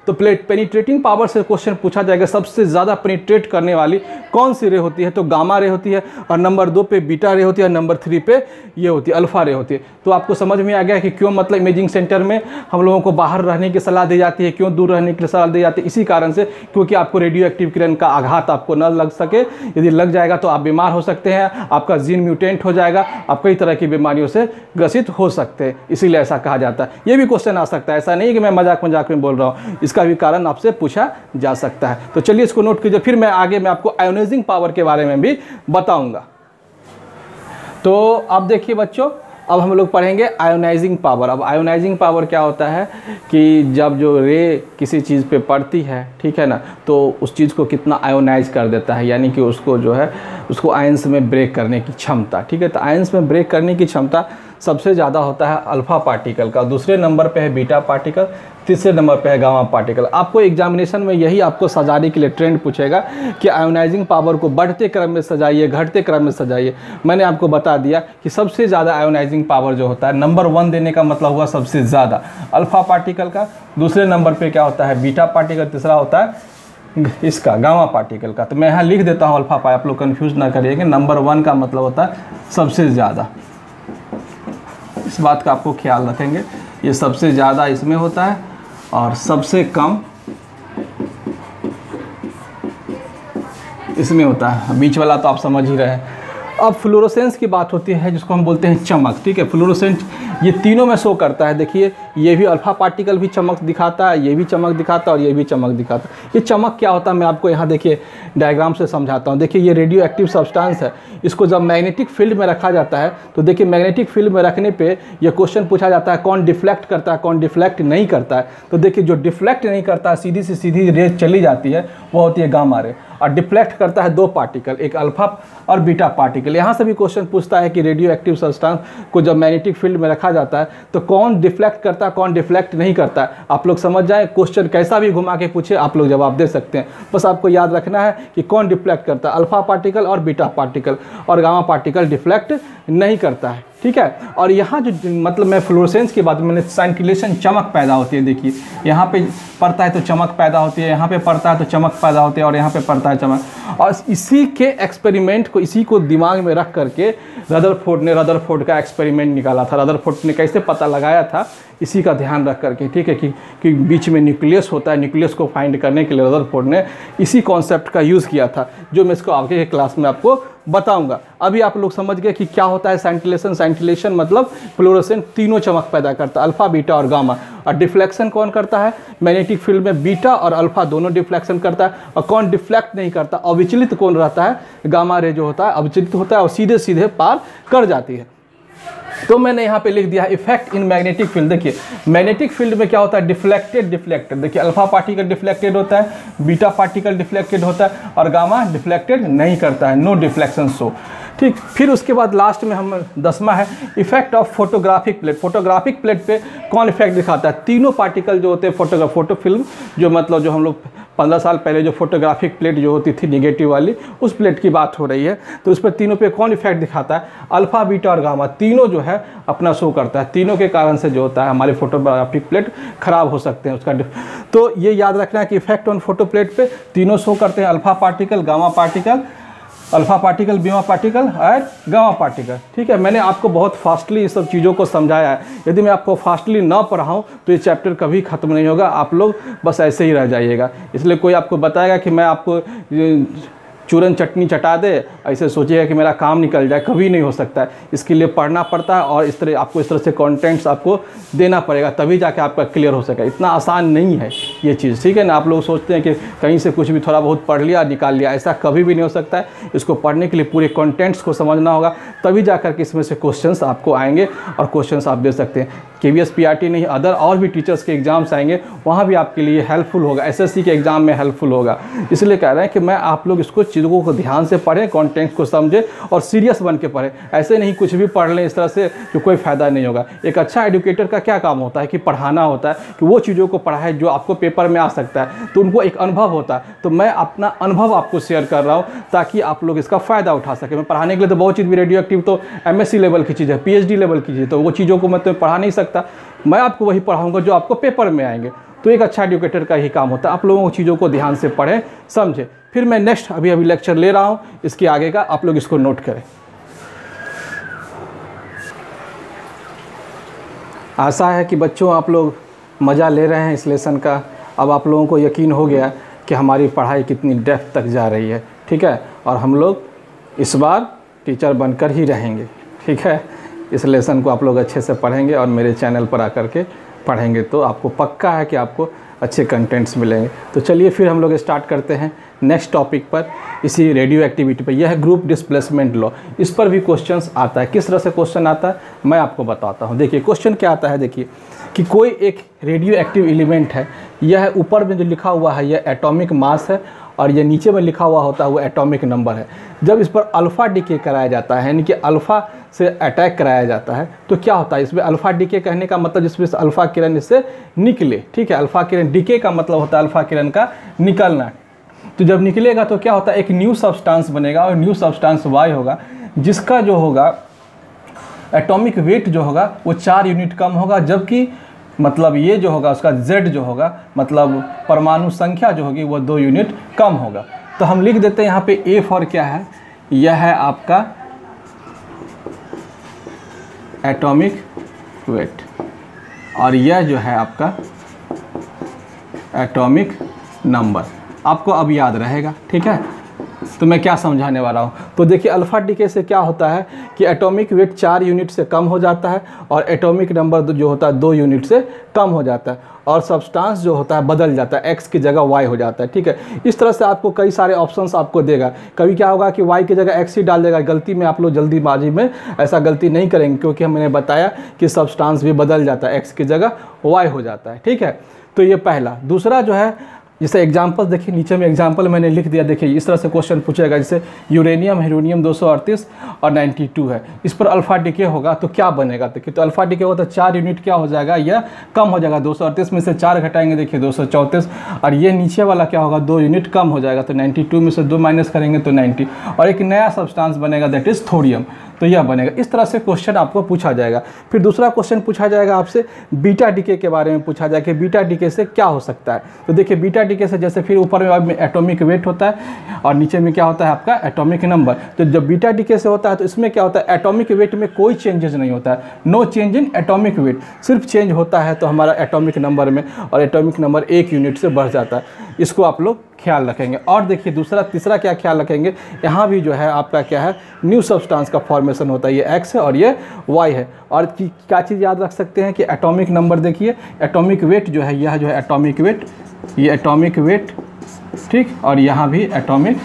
तो प्लेट पेनिट्रेटिंग पावर से क्वेश्चन पूछा जाएगा सबसे ज़्यादा पेनिट्रेट करने वाली कौन सी रे होती है, तो गामा रे होती है, और नंबर दो पे बीटा रे होती है, और नंबर थ्री पे ये होती है अल्फा रे होती है। तो आपको समझ में आ गया कि क्यों मतलब इमेजिंग सेंटर में हम लोगों को बाहर रहने की सलाह दी जाती है, क्यों दूर रहने की सलाह दी जाती है, इसी कारण से, क्योंकि आपको रेडियो एक्टिव किरण का आघात आपको न लग सके। यदि लग जाएगा तो आप बीमार हो सकते हैं, आपका जीन म्यूटेंट हो जाएगा, आप कई तरह की बीमारियों से ग्रसित हो सकते हैं, इसीलिए ऐसा कहा जाता है। ये भी क्वेश्चन आ सकता है, ऐसा नहीं कि मैं मजाक मजाक में बोल रहा हूँ, इसका भी कारण आपसे पूछा जा सकता है। तो चलिए इसको नोट कीजिए, फिर मैं आगे मैं आपको आयोनाइजिंग पावर के बारे में भी बताऊंगा। तो अब देखिए बच्चों, अब हम लोग पढ़ेंगे आयोनाइजिंग पावर। अब आयोनाइजिंग पावर क्या होता है कि जब जो रे किसी चीज़ पे पड़ती है, ठीक है ना, तो उस चीज़ को कितना आयोनाइज कर देता है, यानी कि उसको जो है उसको आयंस में ब्रेक करने की क्षमता, ठीक है। तो आयंस में ब्रेक करने की क्षमता सबसे ज़्यादा होता है अल्फ़ा पार्टिकल का, दूसरे नंबर पे है बीटा पार्टिकल, तीसरे नंबर पे है गामा पार्टिकल। आपको एग्जामिनेशन में यही आपको सजाने के लिए ट्रेंड पूछेगा कि आयोनाइजिंग पावर को बढ़ते क्रम में सजाइए, घटते क्रम में सजाइए। मैंने आपको बता दिया कि सबसे ज़्यादा आयोनाइजिंग पावर जो होता है, नंबर वन देने का मतलब हुआ सबसे ज़्यादा अल्फ़ा पार्टिकल का, दूसरे नंबर पर क्या होता है बीटा पार्टिकल, तीसरा होता है इसका गामा पार्टिकल का। तो मैं यहाँ लिख देता हूँ अल्फ़ा पाई, आप लोग कन्फ्यूज़ ना करिएगा। नंबर वन का मतलब होता है सबसे ज़्यादा, इस बात का आपको ख्याल रखेंगे, ये सबसे ज़्यादा इसमें होता है और सबसे कम इसमें होता है, बीच वाला तो आप समझ ही रहे हैं। अब फ्लोरोसेंस की बात होती है, जिसको हम बोलते हैं चमक, ठीक है। फ्लोरोसेंस ये तीनों में शो करता है। देखिए ये भी अल्फ़ा पार्टिकल भी चमक दिखाता है, ये भी चमक दिखाता है और ये भी चमक दिखाता है। ये चमक क्या होता है मैं आपको यहाँ देखिए डायग्राम से समझाता हूँ। देखिए ये रेडियो एक्टिव सब्सटेंस है, इसको जब मैग्नेटिक फील्ड में रखा जाता है तो देखिए मैग्नेटिक फील्ड में रखने पे ये क्वेश्चन पूछा जाता है कौन डिफ्लेक्ट करता है, कौन डिफ्लेक्ट नहीं करता है। तो देखिए जो डिफ्लेक्ट नहीं करता है, सीधी से सीधी रे चली जाती है, वो होती है गामा रे, और डिफ्लेक्ट करता है दो पार्टिकल, एक अल्फा और बीटा पार्टिकल। यहाँ से भी क्वेश्चन पूछता है कि रेडियो एक्टिव सब्सटेंस को जब मैग्नेटिक फील्ड में रखा जाता है तो कौन डिफ्लेक्ट करता है, कौन डिफ्लेक्ट नहीं करता है। आप लोग समझ जाए, क्वेश्चन कैसा भी घुमा के पूछे आप लोग जवाब दे सकते हैं। बस आपको याद रखना है कि कौन डिफ्लेक्ट करता है, अल्फा पार्टिकल और बीटा पार्टिकल, और गामा पार्टिकल डिफ्लेक्ट नहीं करता है, ठीक है। और यहाँ जो मतलब मैं फ्लोरोसेंस की बात, मैंने साइंटिलेशन चमक पैदा होती है। देखिए यहाँ पे पड़ता है तो चमक पैदा होती है, यहाँ पे पड़ता है तो चमक पैदा होती है, और यहाँ पे पड़ता है चमक। और इसी के एक्सपेरिमेंट को, इसी को दिमाग में रख करके रदरफोर्ड ने रदरफोर्ड का एक्सपेरिमेंट निकाला था। रदरफोर्ड ने कैसे पता लगाया था, इसी का ध्यान रख करके, ठीक है, कि कि बीच में न्यूक्लियस होता है, न्यूक्लियस को फाइंड करने के लिए रदरफोर्ड ने इसी कॉन्सेप्ट का यूज़ किया था, जो मैं इसको आगे के क्लास में आपको बताऊंगा। अभी आप लोग समझ गए कि क्या होता है साइंटिलेशन। साइंटिलेशन मतलब फ्लोरोसेंट तीनों चमक पैदा करता है, अल्फा बीटा और गामा। और डिफ्लेक्शन कौन करता है, मैग्नेटिक फील्ड में बीटा और अल्फा दोनों डिफ्लेक्शन करता है। और कौन डिफ्लेक्ट नहीं करता, अविचलित कौन रहता है, गामा रे जो होता है अविचलित होता है और सीधे सीधे पार कर जाती है। तो मैंने यहाँ पे लिख दिया इफेक्ट इन मैग्नेटिक फील्ड। देखिए मैग्नेटिक फील्ड में क्या होता है, डिफ्लेक्टेड डिफ्लेक्टेड। देखिए अल्फा पार्टिकल डिफ्लेक्टेड होता है, बीटा पार्टिकल डिफ्लेक्टेड होता है, और गामा डिफ्लेक्टेड नहीं करता है, नो डिफ्लेक्शन शो, ठीक। फिर उसके बाद लास्ट में हम दसवां है effect of photographic plate. Photographic plate पे कौन इफेक्ट दिखाता है, तीनों पार्टिकल जो होते हैं फोटोग्राफ फोटो फिल्म, जो मतलब जो हम लोग पंद्रह साल पहले जो फोटोग्राफिक प्लेट जो होती थी निगेटिव वाली, उस प्लेट की बात हो रही है। तो उस पर तीनों पे कौन इफेक्ट दिखाता है, अल्फा बीटा और गामा, तीनों जो है अपना शो करता है। तीनों के कारण से जो होता है हमारे फोटोग्राफिक प्लेट खराब हो सकते हैं उसका। तो ये याद रखना है कि इफेक्ट ऑन फोटो प्लेट पे तीनों शो करते हैं, alpha particle, gamma particle, alpha particle, beta particle और गामा पार्टिकल, ठीक है। मैंने आपको बहुत फास्टली इस सब चीज़ों को समझाया है। यदि मैं आपको फास्टली ना पढ़ाऊँ तो ये चैप्टर कभी ख़त्म नहीं होगा, आप लोग बस ऐसे ही रह जाइएगा। इसलिए कोई आपको बताएगा कि मैं आपको चूरन चटनी चटा दे, ऐसे सोचिएगा कि मेरा काम निकल जाए, कभी नहीं हो सकता है। इसके लिए पढ़ना पड़ता है और इस तरह आपको इस तरह से कंटेंट्स आपको देना पड़ेगा, तभी जाके आपका क्लियर हो सके। इतना आसान नहीं है ये चीज़, ठीक है ना। आप लोग सोचते हैं कि कहीं से कुछ भी थोड़ा बहुत पढ़ लिया निकाल लिया, ऐसा कभी भी नहीं हो सकता है। इसको पढ़ने के लिए पूरे कंटेंट्स को समझना होगा, तभी जाकर के इसमें से क्वेश्चंस आपको आएंगे और क्वेश्चंस आप दे सकते हैं। K V S P R T नहीं, अदर और भी टीचर्स के एग्जाम्स आएंगे, वहाँ भी आपके लिए हेल्पफुल होगा, एस एस सी के एग्ज़ाम में हेल्पफुल होगा। इसलिए कह रहे हैं कि मैं आप लोग इसको चीज़ों को ध्यान से पढ़ें, कंटेंट को समझें और सीरियस बन के पढ़ें। ऐसे नहीं कुछ भी पढ़ लें इस तरह से, जो कोई फ़ायदा नहीं होगा। एक अच्छा एजुकेटर का क्या काम होता है कि पढ़ाना होता है, कि वो चीज़ों को पढ़ाए जो आपको पेपर में आ सकता है, तो उनको एक अनुभव होता है। तो मैं अपना अनुभव आपको शेयर कर रहा हूँ ताकि आप लोग इसका फ़ायदा उठा सकें। मैं पढ़ाने के लिए तो बहुत चीज़ भी, रेडियो एक्टिव तो एम एस सी लेवल की चीज़ है, पी एच डी लेवल की चीज़ है, तो वो चीज़ों को मैं तो पढ़ा नहीं सकता। मैं आपको वही पढ़ाऊँगा जो आपको पेपर में आएंगे। तो एक अच्छा एजुकेटर का ही काम होता है आप लोगों को चीज़ों को ध्यान से पढ़ें समझें। फिर मैं नेक्स्ट अभी अभी लेक्चर ले रहा हूँ, इसके आगे का आप लोग इसको नोट करें। आशा है कि बच्चों आप लोग मज़ा ले रहे हैं इस लेसन का। अब आप लोगों को यकीन हो गया कि हमारी पढ़ाई कितनी डेप्थ तक जा रही है, ठीक है, और हम लोग इस बार टीचर बनकर ही रहेंगे, ठीक है। इस लेसन को आप लोग अच्छे से पढ़ेंगे और मेरे चैनल पर आकर के पढ़ेंगे तो आपको पक्का है कि आपको अच्छे कंटेंट्स मिलेंगे। तो चलिए फिर हम लोग स्टार्ट करते हैं नेक्स्ट टॉपिक पर, इसी रेडियो एक्टिविटी पर। यह है ग्रुप डिस्प्लेसमेंट लॉ। इस पर भी क्वेश्चंस आता है। किस तरह से क्वेश्चन आता है मैं आपको बताता हूँ। देखिए क्वेश्चन क्या आता है, देखिए कि कोई एक रेडियो एक्टिव एलिमेंट है, यह ऊपर में जो लिखा हुआ है यह एटॉमिक मास है और ये नीचे में लिखा हुआ होता है वो एटॉमिक नंबर है। जब इस पर अल्फ़ा डीके कराया जाता है, यानी कि अल्फ़ा से अटैक कराया जाता है, तो क्या होता है इसमें अल्फ़ा डीके कहने का मतलब जिसमें से अल्फ़ा किरण इससे निकले, ठीक है। अल्फ़ा किरण, डीके का मतलब होता है अल्फ़ा किरण का निकलना। तो जब निकलेगा तो क्या होता है एक न्यू सब्सटेंस बनेगा और न्यू सब्सटेंस वाई होगा, जिसका जो होगा एटॉमिक वेट जो होगा वो चार यूनिट कम होगा, जबकि मतलब ये जो होगा उसका Z जो होगा मतलब परमाणु संख्या जो होगी वो दो यूनिट कम होगा। तो हम लिख देते हैं यहाँ पे A फॉर क्या है, यह है आपका एटॉमिक वेट और यह जो है आपका एटॉमिक नंबर। आपको अब याद रहेगा, ठीक है। तो मैं क्या समझाने वाला हूँ, तो देखिए अल्फ़ा डीके से क्या होता है कि एटॉमिक वेट चार यूनिट से कम हो जाता है और एटॉमिक नंबर जो होता है दो यूनिट से कम हो जाता है और सब्सटेंस जो होता है बदल जाता है, एक्स की जगह वाई हो जाता है, ठीक है। इस तरह से आपको कई सारे ऑप्शंस आपको देगा। कभी क्या होगा कि वाई की जगह एक्स ही डाल देगा। गलती में आप लोग जल्दीबाजी में ऐसा गलती नहीं करेंगे, क्योंकि हमने बताया कि सब्सटेंस भी बदल जाता है, एक्स की जगह वाई हो जाता है, ठीक है। तो ये पहला। दूसरा जो है जैसे एग्जाम्पल देखिए, नीचे में एग्जाम्पल मैंने लिख दिया। देखिए इस तरह से क्वेश्चन पूछेगा, जैसे यूरेनियम यूरेनियम दो सौ अड़तीस और बानवे है, इस पर अल्फ़ा डीके होगा तो क्या बनेगा। देखिए तो अल्फ़ा डीके होगा तो चार यूनिट क्या हो जाएगा, यह कम हो जाएगा। दो सौ अड़तीस में से चार घटाएंगे, देखिए दो सौ चौंतीस, और ये नीचे वाला क्या होगा, दो यूनिट कम हो जाएगा। तो बानवे में से दो माइनस करेंगे तो नब्बे, और एक नया सब्सटेंस बनेगा दैट इज़ थोरियम। तो यह बनेगा। इस तरह से क्वेश्चन आपको पूछा जाएगा। फिर दूसरा क्वेश्चन पूछा जाएगा आपसे बीटा डीके के बारे में पूछा जाएगा कि बीटा डीके से क्या हो सकता है। तो देखिए बीटा डीके से जैसे फिर ऊपर में एटॉमिक वेट होता है और नीचे में क्या होता है आपका एटॉमिक नंबर। तो जब बीटा डीके से होता है तो इसमें क्या होता है एटॉमिक वेट में कोई चेंजेस नहीं होता है, no change in atomic weight. सिर्फ चेंज होता है तो हमारा एटॉमिक नंबर में, और एटॉमिक नंबर एक यूनिट से बढ़ जाता है। इसको आप लोग ख्याल रखेंगे। और देखिए दूसरा तीसरा क्या ख्याल रखेंगे, यहाँ भी जो है आपका क्या है न्यू सब्सटेंस का फॉर्मेशन होता है। ये एक्स है और ये वाई है। और क्या चीज़ याद रख सकते हैं कि एटॉमिक नंबर देखिए, एटॉमिक वेट जो है यह जो है एटॉमिक वेट, ये एटॉमिक वेट, ठीक, और यहाँ भी एटॉमिक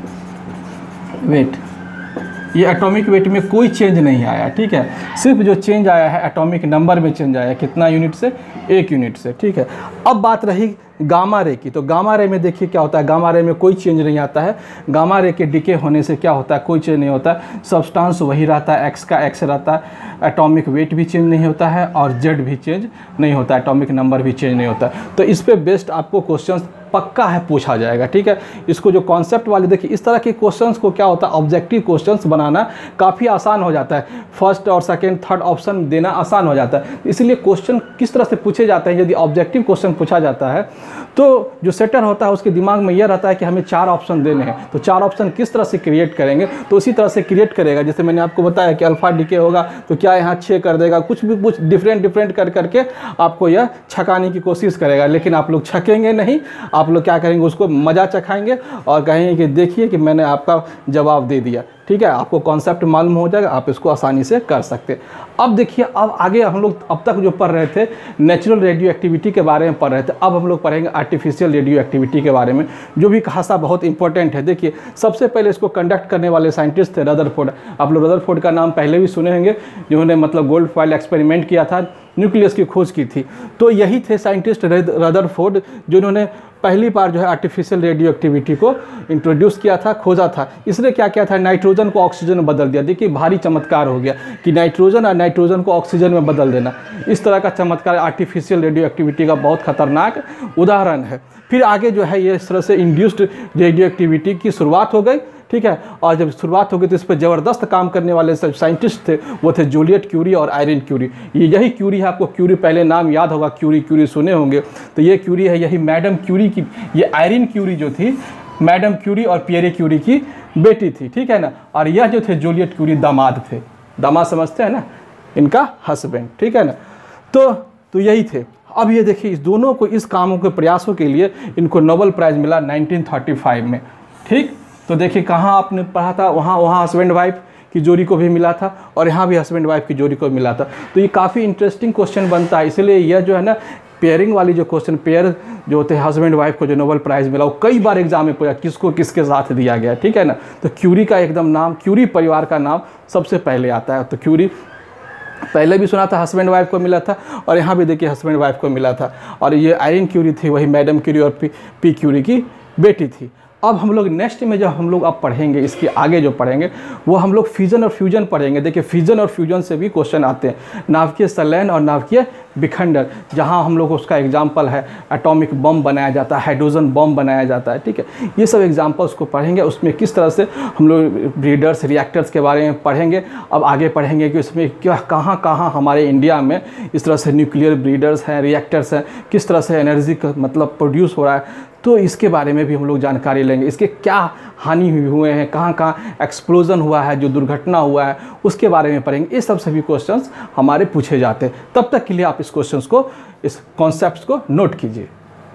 वेट। ये एटॉमिक वेट में कोई चेंज नहीं आया, ठीक है। सिर्फ जो चेंज आया है एटॉमिक नंबर में चेंज आया है, कितना यूनिट से, एक यूनिट से, ठीक है। अब बात रही गामा रे की। तो गामा रे में देखिए क्या होता है, गामा रे में कोई चेंज नहीं आता है। गामा रे के डीके होने से क्या होता है, कोई चेंज नहीं होता है। सब्सटेंस वही रहता है, एक्स का एक्स रहता है, एटॉमिक वेट भी चेंज नहीं होता है और जेड भी चेंज नहीं होता, एटॉमिक नंबर भी चेंज नहीं होता है। तो इस पे बेस्ड आपको क्वेश्चन पक्का है पूछा जाएगा, ठीक है। इसको जो कॉन्सेप्ट वाले देखिए, इस तरह के क्वेश्चंस को क्या होता है ऑब्जेक्टिव क्वेश्चंस बनाना काफ़ी आसान हो जाता है। फर्स्ट और सेकंड थर्ड ऑप्शन देना आसान हो जाता है। इसलिए क्वेश्चन किस तरह से पूछे जाते हैं, यदि ऑब्जेक्टिव क्वेश्चन पूछा जाता है तो जो सेटर होता है उसके दिमाग में यह रहता है कि हमें चार ऑप्शन देने हैं, तो चार ऑप्शन किस तरह से क्रिएट करेंगे, तो उसी तरह से क्रिएट करेगा। जैसे मैंने आपको बताया कि अल्फा डीके होगा तो क्या यहाँ छः कर देगा, कुछ भी कुछ डिफरेंट डिफरेंट कर करके आपको यह छकाने की कोशिश करेगा। लेकिन आप लोग छकेंगे नहीं, आप लोग क्या करेंगे उसको मज़ा चखाएंगे और कहेंगे कि देखिए कि मैंने आपका जवाब दे दिया, ठीक है। आपको कॉन्सेप्ट मालूम हो जाएगा, आप इसको आसानी से कर सकते हैं। अब देखिए, अब आगे हम लोग अब तक जो पढ़ रहे थे नेचुरल रेडियो एक्टिविटी के बारे में पढ़ रहे थे, अब हम लोग पढ़ेंगे आर्टिफिशियल रेडियो एक्टिविटी के बारे में, जो भी खासा बहुत इंपॉर्टेंट है। देखिए सबसे पहले इसको कंडक्ट करने वाले साइंटिस्ट थे रदरफोर्ड। आप लोग रदरफोर्ड का नाम पहले भी सुने होंगे, जिन्होंने मतलब गोल्ड फॉइल एक्सपेरिमेंट किया था, न्यूक्लियस की खोज की थी। तो यही थे साइंटिस्ट रदरफोर्ड जिन्होंने पहली बार जो है आर्टिफिशियल रेडियो एक्टिविटी को इंट्रोड्यूस किया था, खोजा था। इसने क्या किया था, नाइट्रोजन को ऑक्सीजन में बदल दिया। देखिए भारी चमत्कार हो गया कि नाइट्रोजन और नाइट्रोजन को ऑक्सीजन में बदल देना। इस तरह का चमत्कार आर्टिफिशियल रेडियो एक्टिविटी का बहुत खतरनाक उदाहरण है। फिर आगे जो है ये इस तरह से इंड्यूस्ड रेडियो एक्टिविटी की शुरुआत हो गई, ठीक है। और जब शुरुआत हो गई तो इस पर ज़बरदस्त काम करने वाले सब साइंटिस्ट थे, वो थे जूलियट क्यूरी और आयरन क्यूरी। ये यही क्यूरी है, आपको क्यूरी पहले नाम याद होगा, क्यूरी क्यूरी सुने होंगे, तो ये क्यूरी है, यही मैडम क्यूरी की, ये आयरन क्यूरी जो थी मैडम क्यूरी और पियरे क्यूरी की बेटी थी, ठीक है ना। और यह जो थे जूलियट क्यूरी दामाद थे, दामाद समझते हैं ना, इनका हस्बैंड, ठीक है ना। तो तो यही थे। अब ये देखिए इस दोनों को, इस कामों के प्रयासों के लिए इनको नोबेल प्राइज़ मिला नाइनटीन थर्टी फाइव में, ठीक। तो देखिए कहाँ आपने पढ़ा था, वहाँ वहाँ हस्बैंड वाइफ की जोड़ी को भी मिला था और यहाँ भी हस्बैंड वाइफ की जोड़ी को मिला था। तो ये काफ़ी इंटरेस्टिंग क्वेश्चन बनता है, इसलिए यह जो है ना पेयरिंग वाली जो क्वेश्चन, पेयर जो होते हैं हस्बैंड वाइफ को जो नोबेल प्राइज़ मिला, वो कई बार एग्जाम में पूछा किसको किसके साथ दिया गया, ठीक है ना। तो क्यूरी का एकदम नाम, क्यूरी परिवार का नाम सबसे पहले आता है। तो क्यूरी पहले भी सुना था हस्बैंड वाइफ को मिला था और यहाँ भी देखिए हस्बैंड वाइफ को मिला था। और ये आयरन क्यूरी थी, वही मैडम क्यूरी और पी पी क्यूरी की बेटी थी। अब हम लोग नेक्स्ट में जो हम लोग अब पढ़ेंगे, इसके आगे जो पढ़ेंगे वो हम लोग फ्यूजन और फ्यूजन पढ़ेंगे। देखिए फ्यूजन और फ्यूजन से भी क्वेश्चन आते हैं, नाभिकीय संलयन और नाभिकीय विखंडन, जहां हम लोग उसका एग्जाम्पल है एटॉमिक बम बनाया जाता है, हाइड्रोजन बम बनाया जाता है, ठीक है। ये सब एग्जाम्पल्स को पढ़ेंगे, उसमें किस तरह से हम लोग ब्रीडर्स रिएक्टर्स के बारे में पढ़ेंगे। अब आगे पढ़ेंगे कि उसमें क्या कहाँ कहाँ हमारे इंडिया में इस तरह से न्यूक्लियर ब्रीडर्स हैं, रिएक्टर्स हैं, किस तरह से एनर्जी का मतलब प्रोड्यूस हो रहा है, तो इसके बारे में भी हम लोग जानकारी लेंगे। इसके क्या हानि हुए हैं, कहाँ कहाँ एक्सप्लोजन हुआ है, जो दुर्घटना हुआ है, उसके बारे में पढ़ेंगे। ये सब सभी क्वेश्चंस हमारे पूछे जाते हैं। तब तक के लिए आप इस क्वेश्चंस को, इस कॉन्सेप्ट्स को नोट कीजिए।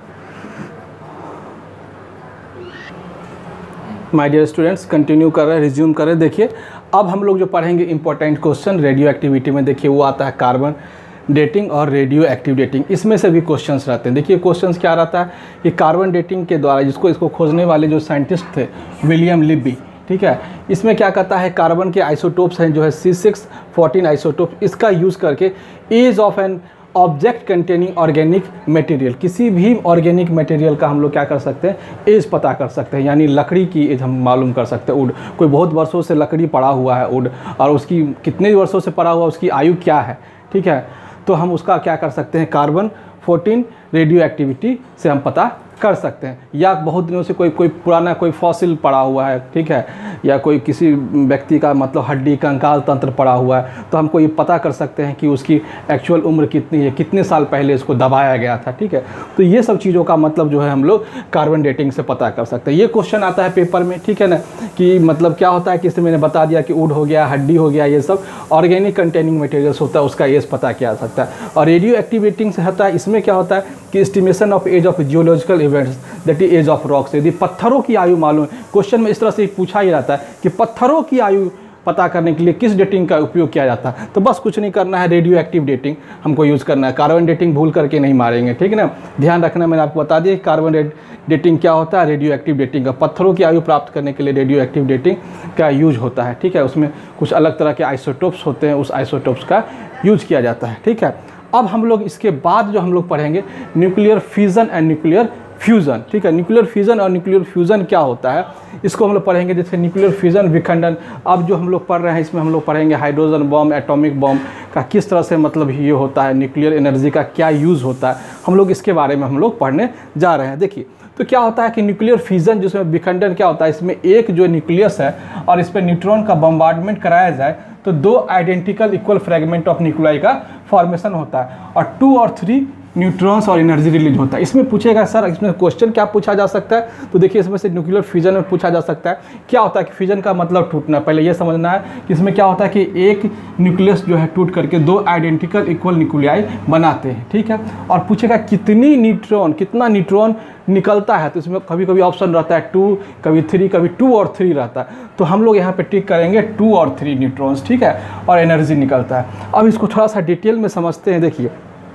माय डियर स्टूडेंट्स, कंटिन्यू कर रहे हैं, रिज्यूम कर रहे हैं। देखिए अब हम लोग जो पढ़ेंगे इंपॉर्टेंट क्वेश्चन रेडियो एक्टिविटी में, देखिए वो आता है कार्बन डेटिंग और रेडियो एक्टिव डेटिंग, इसमें से भी क्वेश्चंस रहते हैं। देखिए क्वेश्चंस क्या रहता है कि कार्बन डेटिंग के द्वारा, जिसको इसको खोजने वाले जो साइंटिस्ट थे विलियम लिब्बी, ठीक है, इसमें क्या कहता है कार्बन के आइसोटोप्स हैं जो है सी सिक्स फोर्टीन आइसोटोप, इसका यूज़ करके age of an object containing organic material, किसी भी ऑर्गेनिक मटेरियल का हम लोग क्या कर सकते हैं, एज पता कर सकते हैं। यानी लकड़ी की एज हम मालूम कर सकते हैं, वुड, कोई बहुत वर्षों से लकड़ी पड़ा हुआ है वुड, और उसकी कितने वर्षों से पड़ा हुआ, उसकी आयु क्या है, ठीक है। तो हम उसका क्या कर सकते हैं, कार्बन फोर्टीन रेडियो एक्टिविटी से हम पता कर सकते हैं। या बहुत दिनों से कोई कोई पुराना कोई फॉसिल पड़ा हुआ है, ठीक है, या कोई किसी व्यक्ति का मतलब हड्डी कंकाल तंत्र पड़ा हुआ है, तो हमको ये पता कर सकते हैं कि उसकी एक्चुअल उम्र कितनी है, कितने साल पहले इसको दबाया गया था, ठीक है। तो ये सब चीज़ों का मतलब जो है हम लोग कार्बन डेटिंग से पता कर सकते हैं। ये क्वेश्चन आता है पेपर में, ठीक है ना, कि मतलब क्या होता है कि इसमें मैंने बता दिया कि वुड हो गया, हड्डी हो गया, ये सब ऑर्गेनिक कंटेनिंग मटेरियल्स होता है, उसका एज पता किया जा सकता है। और रेडियो एक्टिव डेटिंग से होता है, इसमें क्या होता है कि estimation of age of geological events, that is age of rocks. यदि पत्थरों की आयु मालूम है, क्वेश्चन में इस तरह से पूछा ही रहता है कि पत्थरों की आयु पता करने के लिए किस डेटिंग का उपयोग किया जाता है, तो बस कुछ नहीं करना है, रेडियो एक्टिव डेटिंग हमको यूज़ करना है। कार्बन डेटिंग भूल करके नहीं मारेंगे, ठीक है ना, ध्यान रखना। मैंने आपको बता दिया कार्बन डेटिंग क्या होता है, रेडियो एक्टिव डेटिंग का, पत्थरों की आयु प्राप्त करने के लिए रेडियो एक्टिव डेटिंग का यूज होता है, ठीक है। उसमें कुछ अलग तरह के आइसोटोप्स होते हैं, उस आइसोटोप्स का यूज किया जाता है, ठीक है। अब हम लोग इसके बाद जो हम लोग पढ़ेंगे nuclear fission and nuclear fusion, ठीक है। न्यूक्लियर फिजन और न्यूक्लियर फ्यूज़न क्या होता है, इसको हम लोग पढ़ेंगे। जैसे न्यूक्लियर फिजन विखंडन, अब जो हम लोग पढ़ रहे हैं इसमें हम लोग पढ़ेंगे हाइड्रोजन बम, एटॉमिक बम का किस तरह से मतलब ये होता है, न्यूक्लियर एनर्जी का क्या यूज़ होता है, हम लोग इसके बारे में हम लोग पढ़ने जा रहे हैं। देखिए तो क्या होता है कि न्यूक्लियर फिजन जिसमें विखंडन क्या होता है, इसमें एक जो न्यूक्लियस है और इस पर न्यूट्रॉन का बम्बार्डमेंट कराया जाए तो दो identical equal fragment of nuclei का फॉर्मेशन होता है और टू और थ्री न्यूट्रॉन्स और एनर्जी रिलीज होता है। इसमें पूछेगा सर इसमें क्वेश्चन क्या पूछा जा सकता है, तो देखिए इसमें से न्यूक्लियर फिजन में पूछा जा सकता है क्या होता है कि फिजन का मतलब टूटना। पहले ये समझना है कि इसमें क्या होता है कि एक न्यूक्लियस जो है टूट करके दो आइडेंटिकल इक्वल न्यूक्लियाई बनाते हैं, ठीक है। और पूछेगा कितनी न्यूट्रॉन, कितना न्यूट्रॉन निकलता है, तो इसमें कभी कभी ऑप्शन रहता है टू, कभी थ्री, कभी टू और थ्री रहता है, तो हम लोग यहाँ पे टिक करेंगे टू और थ्री न्यूट्रॉन्स, ठीक है, और एनर्जी निकलता है। अब इसको थोड़ा सा डिटेल में समझते हैं। देखिए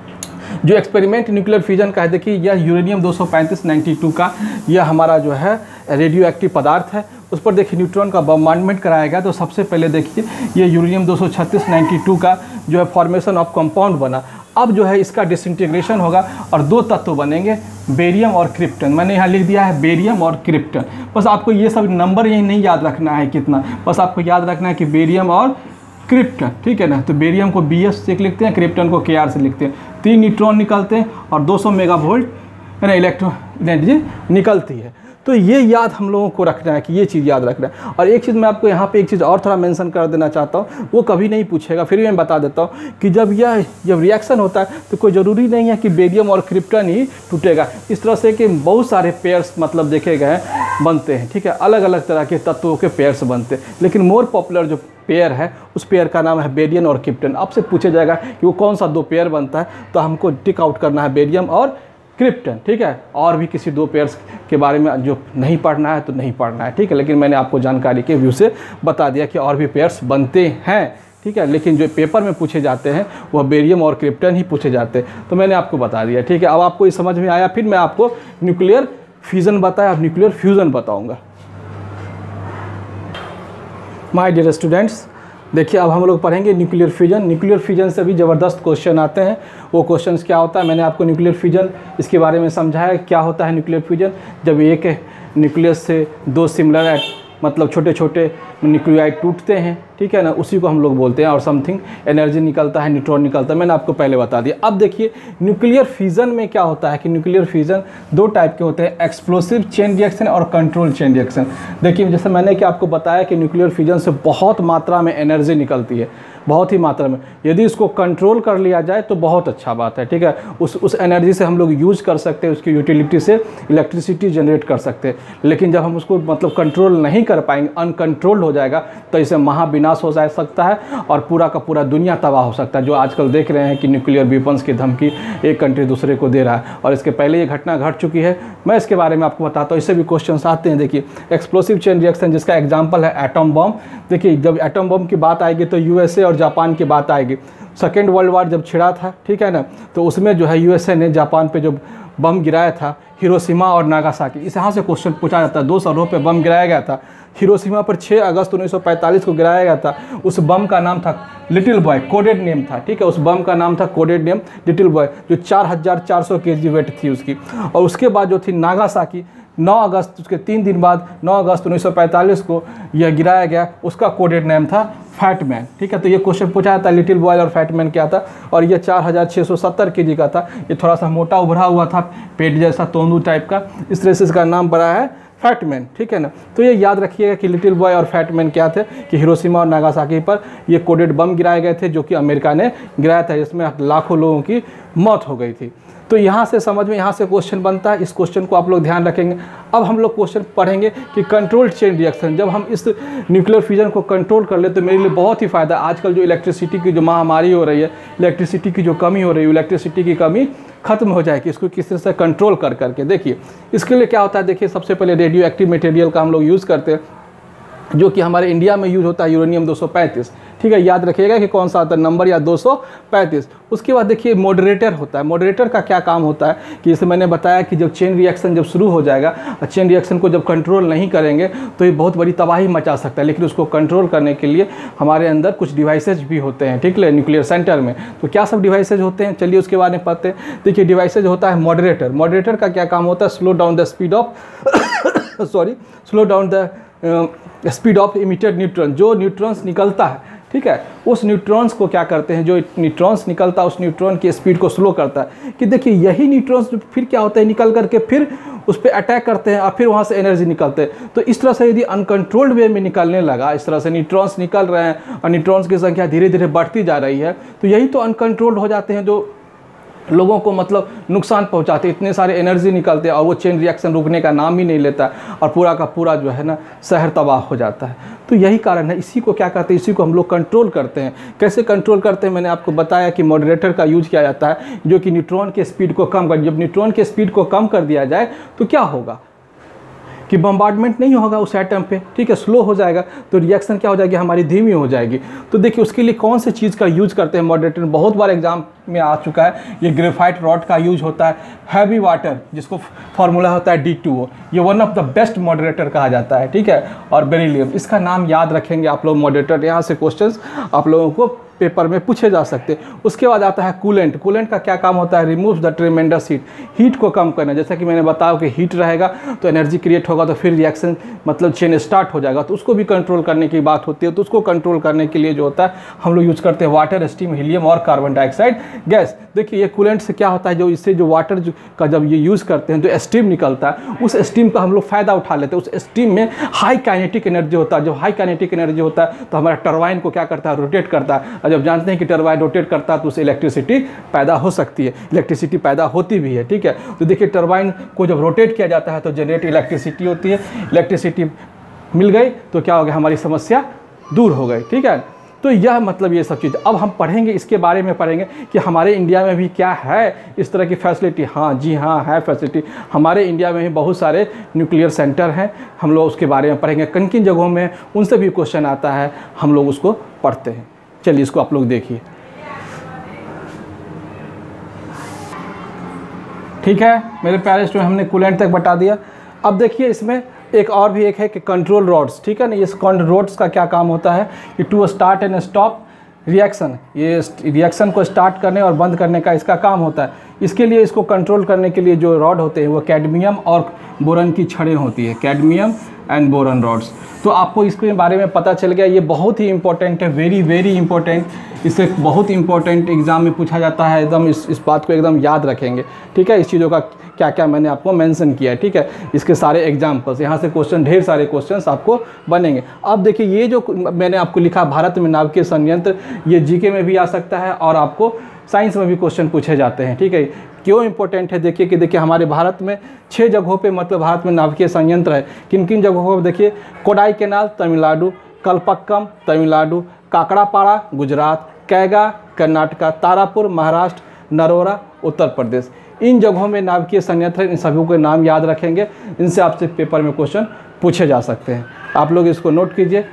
जो एक्सपेरिमेंट न्यूक्लियर फिजन का है, देखिए यह यूरेनियम दो सौ पैंतीस नाइन्टी टू का यह हमारा जो है रेडियो एक्टिव पदार्थ है, उस पर देखिए न्यूट्रॉन का बम्बार्डमेंट कराया गया। तो सबसे पहले देखिए ये यूरेनियम दो सौ छत्तीस नाइन्टी टू का जो है फॉर्मेशन ऑफ कंपाउंड बना। अब जो है इसका डिसइंटीग्रेशन होगा और दो तत्व बनेंगे, बेरियम और क्रिप्टन। मैंने यहाँ लिख दिया है बेरियम और क्रिप्टन। बस आपको ये सब नंबर यही नहीं याद रखना है कितना, बस आपको याद रखना है कि बेरियम और क्रिप्टन, ठीक है ना। तो बेरियम को बी एस से लिखते हैं, क्रिप्टन को के आर से लिखते हैं। तीन न्यूट्रॉन निकलते हैं और दो सौ मेगा वोल्ट है ना इलेक्ट्रॉन एनर्जी निकलती है। तो ये याद हम लोगों को रखना है कि ये चीज़ याद रखना है। और एक चीज़ मैं आपको यहाँ पे एक चीज़ और थोड़ा मेंशन कर देना चाहता हूँ, वो कभी नहीं पूछेगा, फिर भी मैं बता देता हूँ कि जब यह जब रिएक्शन होता है तो कोई ज़रूरी नहीं है कि बेरियम और क्रिप्टन ही टूटेगा। इस तरह से कि बहुत सारे पेयर्स मतलब देखे गए हैं बनते हैं, ठीक है, अलग अलग तरह के तत्वों के पेयर्स बनते हैं, लेकिन मोर पॉपुलर जो पेयर है उस पेयर का नाम है बेरियम और क्रिप्टन। आपसे पूछा जाएगा कि वो कौन सा दो पेयर बनता है, तो हमको टिक आउट करना है बेरियम और क्रिप्टन, ठीक है। और भी किसी दो पेयर्स के बारे में जो नहीं पढ़ना है तो नहीं पढ़ना है, ठीक है, लेकिन मैंने आपको जानकारी के व्यू से बता दिया कि और भी पेयर्स बनते हैं, ठीक है, लेकिन जो पेपर में पूछे जाते हैं वह बेरियम और क्रिप्टन ही पूछे जाते हैं। तो मैंने आपको बता दिया, ठीक है। अब आपको ये समझ में आया, फिर मैं आपको न्यूक्लियर फ्यूज़न बताया, अब न्यूक्लियर फ्यूज़न बताऊँगा। माय डियर स्टूडेंट्स, देखिए अब हम लोग पढ़ेंगे न्यूक्लियर फ्यूजन। न्यूक्लियर फ्यूजन से भी ज़बरदस्त क्वेश्चन आते हैं। वो क्वेश्चंस क्या होता है, मैंने आपको न्यूक्लियर फ्यूजन इसके बारे में समझाया। क्या होता है न्यूक्लियर फ्यूजन? जब एक न्यूक्लियस से दो सिमिलर मतलब छोटे छोटे न्यूक्लियाइड टूटते हैं, ठीक है ना, उसी को हम लोग बोलते हैं, और समथिंग एनर्जी निकलता है, न्यूट्रॉन निकलता है, मैंने आपको पहले बता दिया। अब देखिए न्यूक्लियर फ्यूजन में क्या होता है कि न्यूक्लियर फ्यूजन दो टाइप के होते हैं, एक्सप्लोसिव चेन रिएक्शन और कंट्रोल चेन रिएक्शन। देखिए जैसे मैंने कि आपको बताया कि न्यूक्लियर फ्यूजन से बहुत मात्रा में एनर्जी निकलती है, बहुत ही मात्रा में। यदि इसको कंट्रोल कर लिया जाए तो बहुत अच्छा बात है, ठीक है। उस उस एनर्जी से हम लोग यूज़ कर सकते हैं, उसकी यूटिलिटी से इलेक्ट्रिसिटी जनरेट कर सकते हैं। लेकिन जब हम उसको मतलब कंट्रोल नहीं कर पाएंगे, अनकंट्रोल्ड हो जाएगा, तो इसे महाविनाश हो जा सकता है और पूरा का पूरा दुनिया तबाह हो सकता है। जो आजकल देख रहे हैं कि न्यूक्लियर वेपन्स की धमकी एक कंट्री दूसरे को दे रहा है, और इसके पहले ये घटना घट चुकी है। मैं इसके बारे में आपको बताता हूँ, इससे भी क्वेश्चन आते हैं। देखिए एक्सप्लोसिव चेन रिएक्शन, जिसका एग्जाम्पल है एटम बम। देखिए जब एटम बम की बात आएगी तो यूएसए और जापान की बात आएगी। सेकेंड वर्ल्ड वार जब छिड़ा था, ठीक है ना, तो उसमें जो है यूएसए ने जापान पे जो बम गिराया था, हिरोशिमा और नागासाकी, इस यहाँ से क्वेश्चन पूछा जाता है। दो शहरों पे बम गिराया गया था। हिरोशिमा पर छह अगस्त उन्नीस सौ पैंतालीस को गिराया गया था। उस बम का नाम था लिटिल बॉय, कोडेड नेम था, ठीक है। उस बम का नाम था कोडेड नेम लिटिल बॉय, जो चार हज़ार चार सौ के जी वेट थी उसकी। और उसके बाद जो थी नागासाकी, नौ अगस्त, उसके तीन दिन बाद नौ अगस्त उन्नीस सौ पैंतालीस को यह गिराया गया। उसका कोडेड नेम था फैट मैन, ठीक है। तो ये क्वेश्चन पूछा था लिटिल बॉय और फैट मैन क्या था, और ये चार हज़ार छः सौ सत्तर के जी का था। ये थोड़ा सा मोटा उभरा हुआ था, पेट जैसा तोंदू टाइप का, इस तरह से इसका नाम पड़ा है फैट मैन, ठीक है ना। तो ये याद रखिएगा कि लिटिल बॉय और फैट मैन क्या थे कि हिरोशिमा और नागासाकी पर ये कोडेड बम गिराए गए थे, जो कि अमेरिका ने गिराया था, जिसमें लाखों लोगों की मौत हो गई थी। तो यहाँ से समझ में, यहाँ से क्वेश्चन बनता है। इस क्वेश्चन को आप लोग ध्यान रखेंगे। अब हम लोग क्वेश्चन पढ़ेंगे कि कंट्रोल्ड चेन रिएक्शन, जब हम इस न्यूक्लियर फ्यूजन को कंट्रोल कर ले तो मेरे लिए बहुत ही फ़ायदा। आजकल जो इलेक्ट्रिसिटी की जो महामारी हो रही है, इलेक्ट्रिसिटी की जो कमी हो रही है, इलेक्ट्रिसिटी की कमी खत्म हो जाएगी इसको किस तरह से कंट्रोल कर करके। देखिए इसके लिए क्या होता है, देखिए सबसे पहले रेडियो एक्टिव मटेरियल का हम लोग यूज़ करते हैं, जो कि हमारे इंडिया में यूज होता है यूरेनियम दो सौ पैंतीस, ठीक है। याद रखिएगा कि कौन सा आता है नंबर, या दो सौ पैंतीस। उसके बाद देखिए मॉडरेटर होता है। मॉडरेटर का क्या काम होता है कि जैसे मैंने बताया कि जब चेन रिएक्शन जब शुरू हो जाएगा, चेन रिएक्शन को जब कंट्रोल नहीं करेंगे तो ये बहुत बड़ी तबाही मचा सकता है। लेकिन उसको कंट्रोल करने के लिए हमारे अंदर कुछ डिवाइसेज भी होते हैं, ठीक है, न्यूक्लियर सेंटर में। तो क्या सब डिवाइसेज होते हैं, चलिए उसके बारे में पढ़ते हैं। देखिए डिवाइसेज होता है मॉडरेटर। मॉडरेटर का क्या काम होता है, slow down the speed of sorry slow down the speed of emitted neutron. जो न्यूट्रॉन्स निकलता है, ठीक है, उस न्यूट्रॉन्स को क्या करते हैं, जो न्यूट्रॉन्स निकलता है उस न्यूट्रॉन की स्पीड को स्लो करता है। कि देखिए यही न्यूट्रॉन्स फिर क्या होता है, निकल करके फिर उस पर अटैक करते हैं और फिर वहाँ से एनर्जी निकलते हैं। तो इस तरह से यदि अनकंट्रोल्ड वे में निकलने लगा, इस तरह से न्यूट्रॉन्स निकल रहे हैं और न्यूट्रॉन्स की संख्या धीरे धीरे बढ़ती जा रही है, तो यही तो अनकंट्रोल्ड हो जाते हैं, जो लोगों को मतलब नुकसान पहुंचाते। इतने सारे एनर्जी निकलते हैं और वो चेन रिएक्शन रुकने का नाम ही नहीं लेता, और पूरा का पूरा जो है ना शहर तबाह हो जाता है। तो यही कारण है, इसी को क्या करते हैं, इसी को हम लोग कंट्रोल करते हैं। कैसे कंट्रोल करते हैं, मैंने आपको बताया कि मॉडरेटर का यूज किया जाता है, जो कि न्यूट्रॉन के स्पीड को कम कर, जब न्यूट्रॉन के स्पीड को कम कर दिया जाए तो क्या होगा कि बम्बार्डमेंट नहीं होगा उस एटम पे, ठीक है, स्लो हो जाएगा, तो रिएक्शन क्या हो जाएगी, हमारी धीमी हो जाएगी। तो देखिए उसके लिए कौन से चीज़ का यूज़ करते हैं मॉडरेटर, बहुत बार एग्जाम में आ चुका है। ये ग्रेफाइट रॉड का यूज होता है। हैवी वाटर, जिसको फार्मूला होता है डी टू ओ, ये one of the best moderator कहा जाता है, ठीक है। और बेरिलियम, इसका नाम याद रखेंगे आप लोग मॉडरेटर। यहाँ से क्वेश्चंस आप लोगों को पेपर में पूछे जा सकते हैं। उसके बाद आता है कूलेंट। कूलेंट का क्या काम होता है? Remove the tremendous heat, heat को कम करना। जैसा कि मैंने बताया कि हीट रहेगा तो एनर्जी क्रिएट होगा, तो फिर रिएक्शन मतलब चेन स्टार्ट हो जाएगा, तो उसको भी कंट्रोल करने की बात होती है। तो उसको कंट्रोल करने के लिए जो होता है हम लोग यूज़ करते हैं वाटर, स्टीम, हीलियम और कार्बन डाइऑक्साइड गैस। देखिए ये कूलेंट से क्या होता है, जो इससे जो वाटर का जब ये यूज़ करते हैं तो स्टीम निकलता है, उस स्टीम का हम लोग फ़ायदा उठा लेते हैं। उस स्टीम में हाई काइनेटिक एनर्जी होता है। जब हाई काइनेटिक एनर्जी होता है तो हमारा टरबाइन को क्या करता है? रोटेट करता है। और जब जानते हैं कि टरबाइन रोटेट करता है तो उससे इलेक्ट्रिसिटी पैदा हो सकती है, इलेक्ट्रिसिटी पैदा होती भी है। ठीक है, तो देखिए टरबाइन को जब रोटेट किया जाता है तो जनरेट इलेक्ट्रिसिटी होती है। इलेक्ट्रिसिटी मिल गई तो क्या हो गया? हमारी समस्या दूर हो गई। ठीक है, तो यह मतलब ये सब चीज़ अब हम पढ़ेंगे, इसके बारे में पढ़ेंगे कि हमारे इंडिया में भी क्या है इस तरह की फैसिलिटी। हाँ जी हाँ, है फैसिलिटी। हमारे इंडिया में भी बहुत सारे न्यूक्लियर सेंटर हैं, हम लोग उसके बारे में पढ़ेंगे। किन किन जगहों में उनसे भी क्वेश्चन आता है, हम लोग उसको पढ़ते हैं। चलिए इसको आप लोग देखिए। ठीक है मेरे प्यारे स्टूडेंट, हमने कूलेंट तक बता दिया। अब देखिए इसमें एक और भी एक है कि कंट्रोल रॉड्स। ठीक है ना, इस कंट्रोल रॉड्स का क्या काम होता है कि to start and stop reaction, ये रिएक्शन को स्टार्ट करने और बंद करने का इसका काम होता है। इसके लिए इसको कंट्रोल करने के लिए जो रॉड होते हैं वो कैडमियम और बोरन की छड़ें होती है, कैडमियम एंड बोरन रॉड्स। तो आपको इसके बारे में पता चल गया, ये बहुत ही इंपॉर्टेंट है, वेरी वेरी इंपॉर्टेंट। इससे बहुत इंपॉर्टेंट एग्जाम में पूछा जाता है, एकदम इस इस बात को एकदम याद रखेंगे। ठीक है, इस चीज़ों का क्या क्या मैंने आपको मेंशन किया है। ठीक है, इसके सारे एग्जाम्पल्स, यहाँ से क्वेश्चन, ढेर सारे क्वेश्चंस आपको बनेंगे। अब देखिए ये जो मैंने आपको लिखा भारत में नाभिकीय संयंत्र, ये जीके में भी आ सकता है और आपको साइंस में भी क्वेश्चन पूछे जाते हैं। ठीक है, क्यों इंपॉर्टेंट है? देखिए कि देखिए हमारे भारत में छः जगहों पे मतलब भारत में नाभिकीय संयंत्र है। किन किन जगहों पर? देखिए कोडाई कैनाल तमिलनाडु, कलपक्कम तमिलनाडु, काकड़ापाड़ा गुजरात, कैगा कर्नाटका, तारापुर महाराष्ट्र, नरोरा उत्तर प्रदेश। इन जगहों में नाभिकीय संयंत्र है। इन सभी के नाम याद रखेंगे, इनसे आपसे पेपर में क्वेश्चन पूछे जा सकते हैं। आप लोग इसको नोट कीजिए।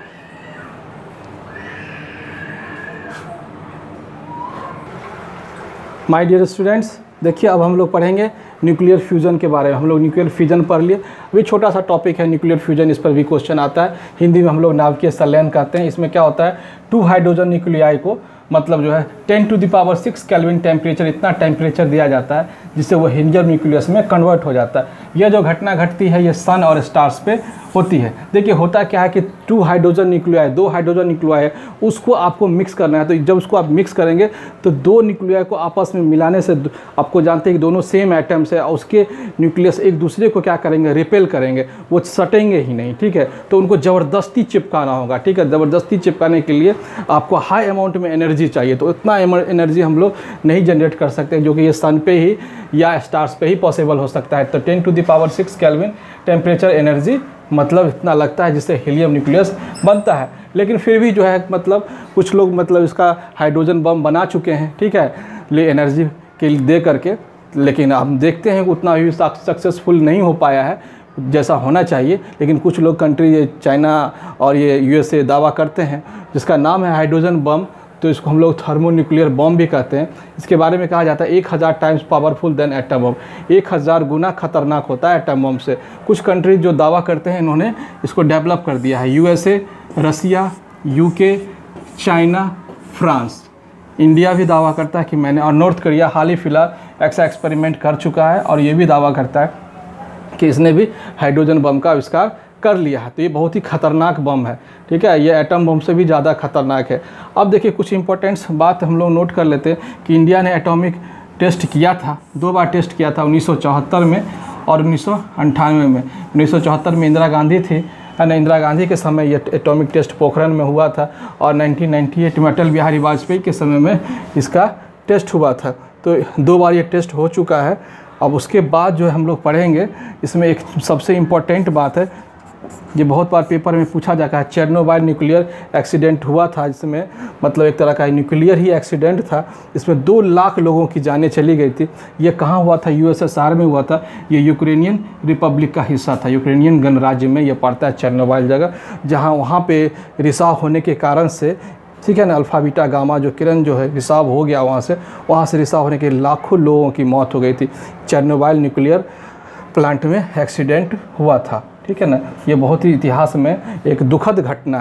माय डियर स्टूडेंट्स, देखिए अब हम लोग पढ़ेंगे न्यूक्लियर फ्यूजन के बारे में। हम लोग न्यूक्लियर फ्यूजन पढ़ लिए, अभी छोटा सा टॉपिक है न्यूक्लियर फ्यूजन, इस पर भी क्वेश्चन आता है। हिंदी में हम लोग नाभिकीय संलयन कहते हैं। इसमें क्या होता है, टू हाइड्रोजन न्यूक्लियाई को मतलब जो है ten to the power six kelvin temperature, इतना टेम्परेचर दिया जाता है जिससे वो हीलियम न्यूक्लियस में कन्वर्ट हो जाता है। यह जो घटना घटती है ये सन और स्टार्स पे होती है। देखिए होता क्या है कि टू हाइड्रोजन न्यूक्लियाई, दो हाइड्रोजन न्यूक्लियाई है, उसको आपको मिक्स करना है। तो जब उसको आप मिक्स करेंगे तो दो न्यूक्लियाई को आपस में मिलाने से आपको जानते हैं कि दोनों सेम एटम्स है और उसके न्यूक्लियस एक दूसरे को क्या करेंगे, रिपेल करेंगे, वो सटेंगे ही नहीं। ठीक है, तो उनको ज़बरदस्ती चिपकाना होगा। ठीक है, ज़बरदस्ती चिपकाने के लिए आपको हाई अमाउंट में एनर्जी चाहिए। तो इतना एनर्जी हम लोग नहीं जनरेट कर सकते जो कि ये सन पे ही या स्टार्स पे ही पॉसिबल हो सकता है। तो ten to the power six kelvin temperature energy मतलब इतना लगता है जिससे हीलियम न्यूक्लियस बनता है। लेकिन फिर भी जो है मतलब कुछ लोग मतलब इसका हाइड्रोजन बम बना चुके हैं। ठीक है, ले एनर्जी के लिए दे करके, लेकिन हम देखते हैं कि उतना भी सक्सेसफुल नहीं हो पाया है जैसा होना चाहिए। लेकिन कुछ लोग कंट्री, ये चाइना और ये यूएसए दावा करते हैं जिसका नाम है हाइड्रोजन बम। तो इसको हम लोग थर्मो न्यूक्लियर बम भी कहते हैं। इसके बारे में कहा जाता है एक हज़ार times powerful than atom bomb, एक हज़ार गुना खतरनाक होता है एटम बम से। कुछ कंट्रीज जो दावा करते हैं इन्होंने इसको डेवलप कर दिया है, USA, Russia, UK, China, France. India भी दावा करता है कि मैंने, और नॉर्थ कोरिया हाल ही फिलहाल ऐसा एक्सपेरिमेंट कर चुका है और ये भी दावा करता है कि इसने भी हाइड्रोजन बम का आविष्कार कर लिया है। तो ये बहुत ही खतरनाक बम है। ठीक है, ये एटम बम से भी ज़्यादा खतरनाक है। अब देखिए कुछ इंपॉर्टेंट्स बात हम लोग नोट कर लेते हैं कि इंडिया ने एटॉमिक टेस्ट किया था, दो बार टेस्ट किया था, उन्नीस सौ चौहत्तर में और उन्नीस सौ अंठानवे में। उन्नीस सौ चौहत्तर में इंदिरा गांधी थी, इंदिरा गांधी के समय ये एटॉमिक टेस्ट पोखरण में हुआ था और नाइनटीन नाइंटी एट में अटल बिहारी वाजपेयी के समय में इसका टेस्ट हुआ था। तो दो बार ये टेस्ट हो चुका है। अब उसके बाद जो हम लोग पढ़ेंगे, इसमें एक सबसे इम्पॉर्टेंट बात है, ये बहुत बार पेपर में पूछा जाता है, चेर्नोबिल न्यूक्लियर एक्सीडेंट हुआ था, जिसमें मतलब एक तरह का न्यूक्लियर ही एक्सीडेंट था। इसमें दो लाख लोगों की जानें चली गई थी। ये कहाँ हुआ था? यूएसएसआर में हुआ था। ये यूक्रेनियन रिपब्लिक का हिस्सा था, यूक्रेनियन गणराज्य में ये पड़ता है चेर्नोबिल जगह, जहाँ वहाँ पे रिसाव होने के कारण से, ठीक है ना, अल्फ़ा बीटा गामा जो किरण जो है रिसाव हो गया वहाँ से, वहाँ से रिसाव होने के लाखों लोगों की मौत हो गई थी। चेर्नोबिल न्यूक्लियर प्लांट में एक्सीडेंट हुआ था। ठीक है ना, ये बहुत ही इतिहास में एक दुखद घटना है।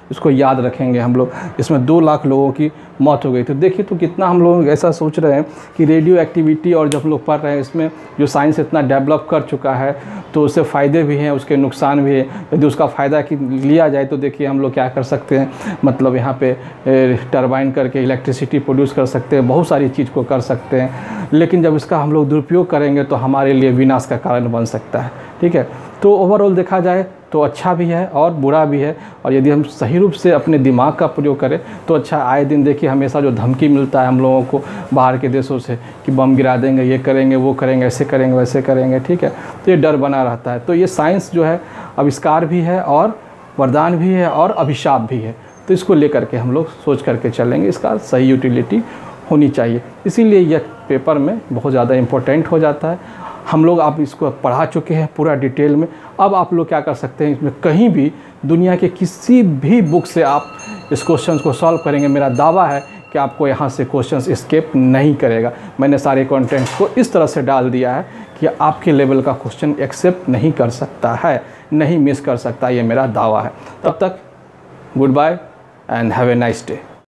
इसको याद रखेंगे हम लोग। इसमें दो लाख लोगों की मौत हो गई। तो देखिए तो कितना हम लोग ऐसा सोच रहे हैं कि रेडियो एक्टिविटी, और जब हम लोग पढ़ रहे हैं इसमें जो साइंस इतना डेवलप कर चुका है तो उससे फ़ायदे भी हैं, उसके नुकसान भी है। यदि उसका फ़ायदा कि लिया जाए तो देखिए हम लोग क्या कर सकते हैं, मतलब यहाँ पे टरबाइन करके इलेक्ट्रिसिटी प्रोड्यूस कर सकते हैं, बहुत सारी चीज़ को कर सकते हैं। लेकिन जब इसका हम लोग दुरुपयोग करेंगे तो हमारे लिए विनाश का कारण बन सकता है। ठीक है, तो ओवरऑल देखा जाए तो अच्छा भी है और बुरा भी है। और यदि हम सही रूप से अपने दिमाग का प्रयोग करें तो अच्छा। आए दिन देखिए हमेशा जो धमकी मिलता है हम लोगों को बाहर के देशों से कि बम गिरा देंगे, ये करेंगे, वो करेंगे, ऐसे करेंगे, वैसे करेंगे। ठीक है, तो ये डर बना रहता है। तो ये साइंस जो है आविष्कार भी है और वरदान भी है और अभिशाप भी है। तो इसको लेकर के हम लोग सोच करके चलेंगे, इसका सही यूटिलिटी होनी चाहिए। इसीलिए यह पेपर में बहुत ज़्यादा इम्पोर्टेंट हो जाता है। हम लोग आप इसको पढ़ा चुके हैं पूरा डिटेल में। अब आप लोग क्या कर सकते हैं, इसमें कहीं भी दुनिया के किसी भी बुक से आप इस क्वेश्चन को सॉल्व करेंगे, मेरा दावा है कि आपको यहाँ से क्वेश्चन एस्केप नहीं करेगा। मैंने सारे कंटेंट्स को इस तरह से डाल दिया है कि आपके लेवल का क्वेश्चन एक्सेप्ट नहीं कर सकता है, नहीं मिस कर सकता, ये मेरा दावा है। तब तक good bye and have a nice day.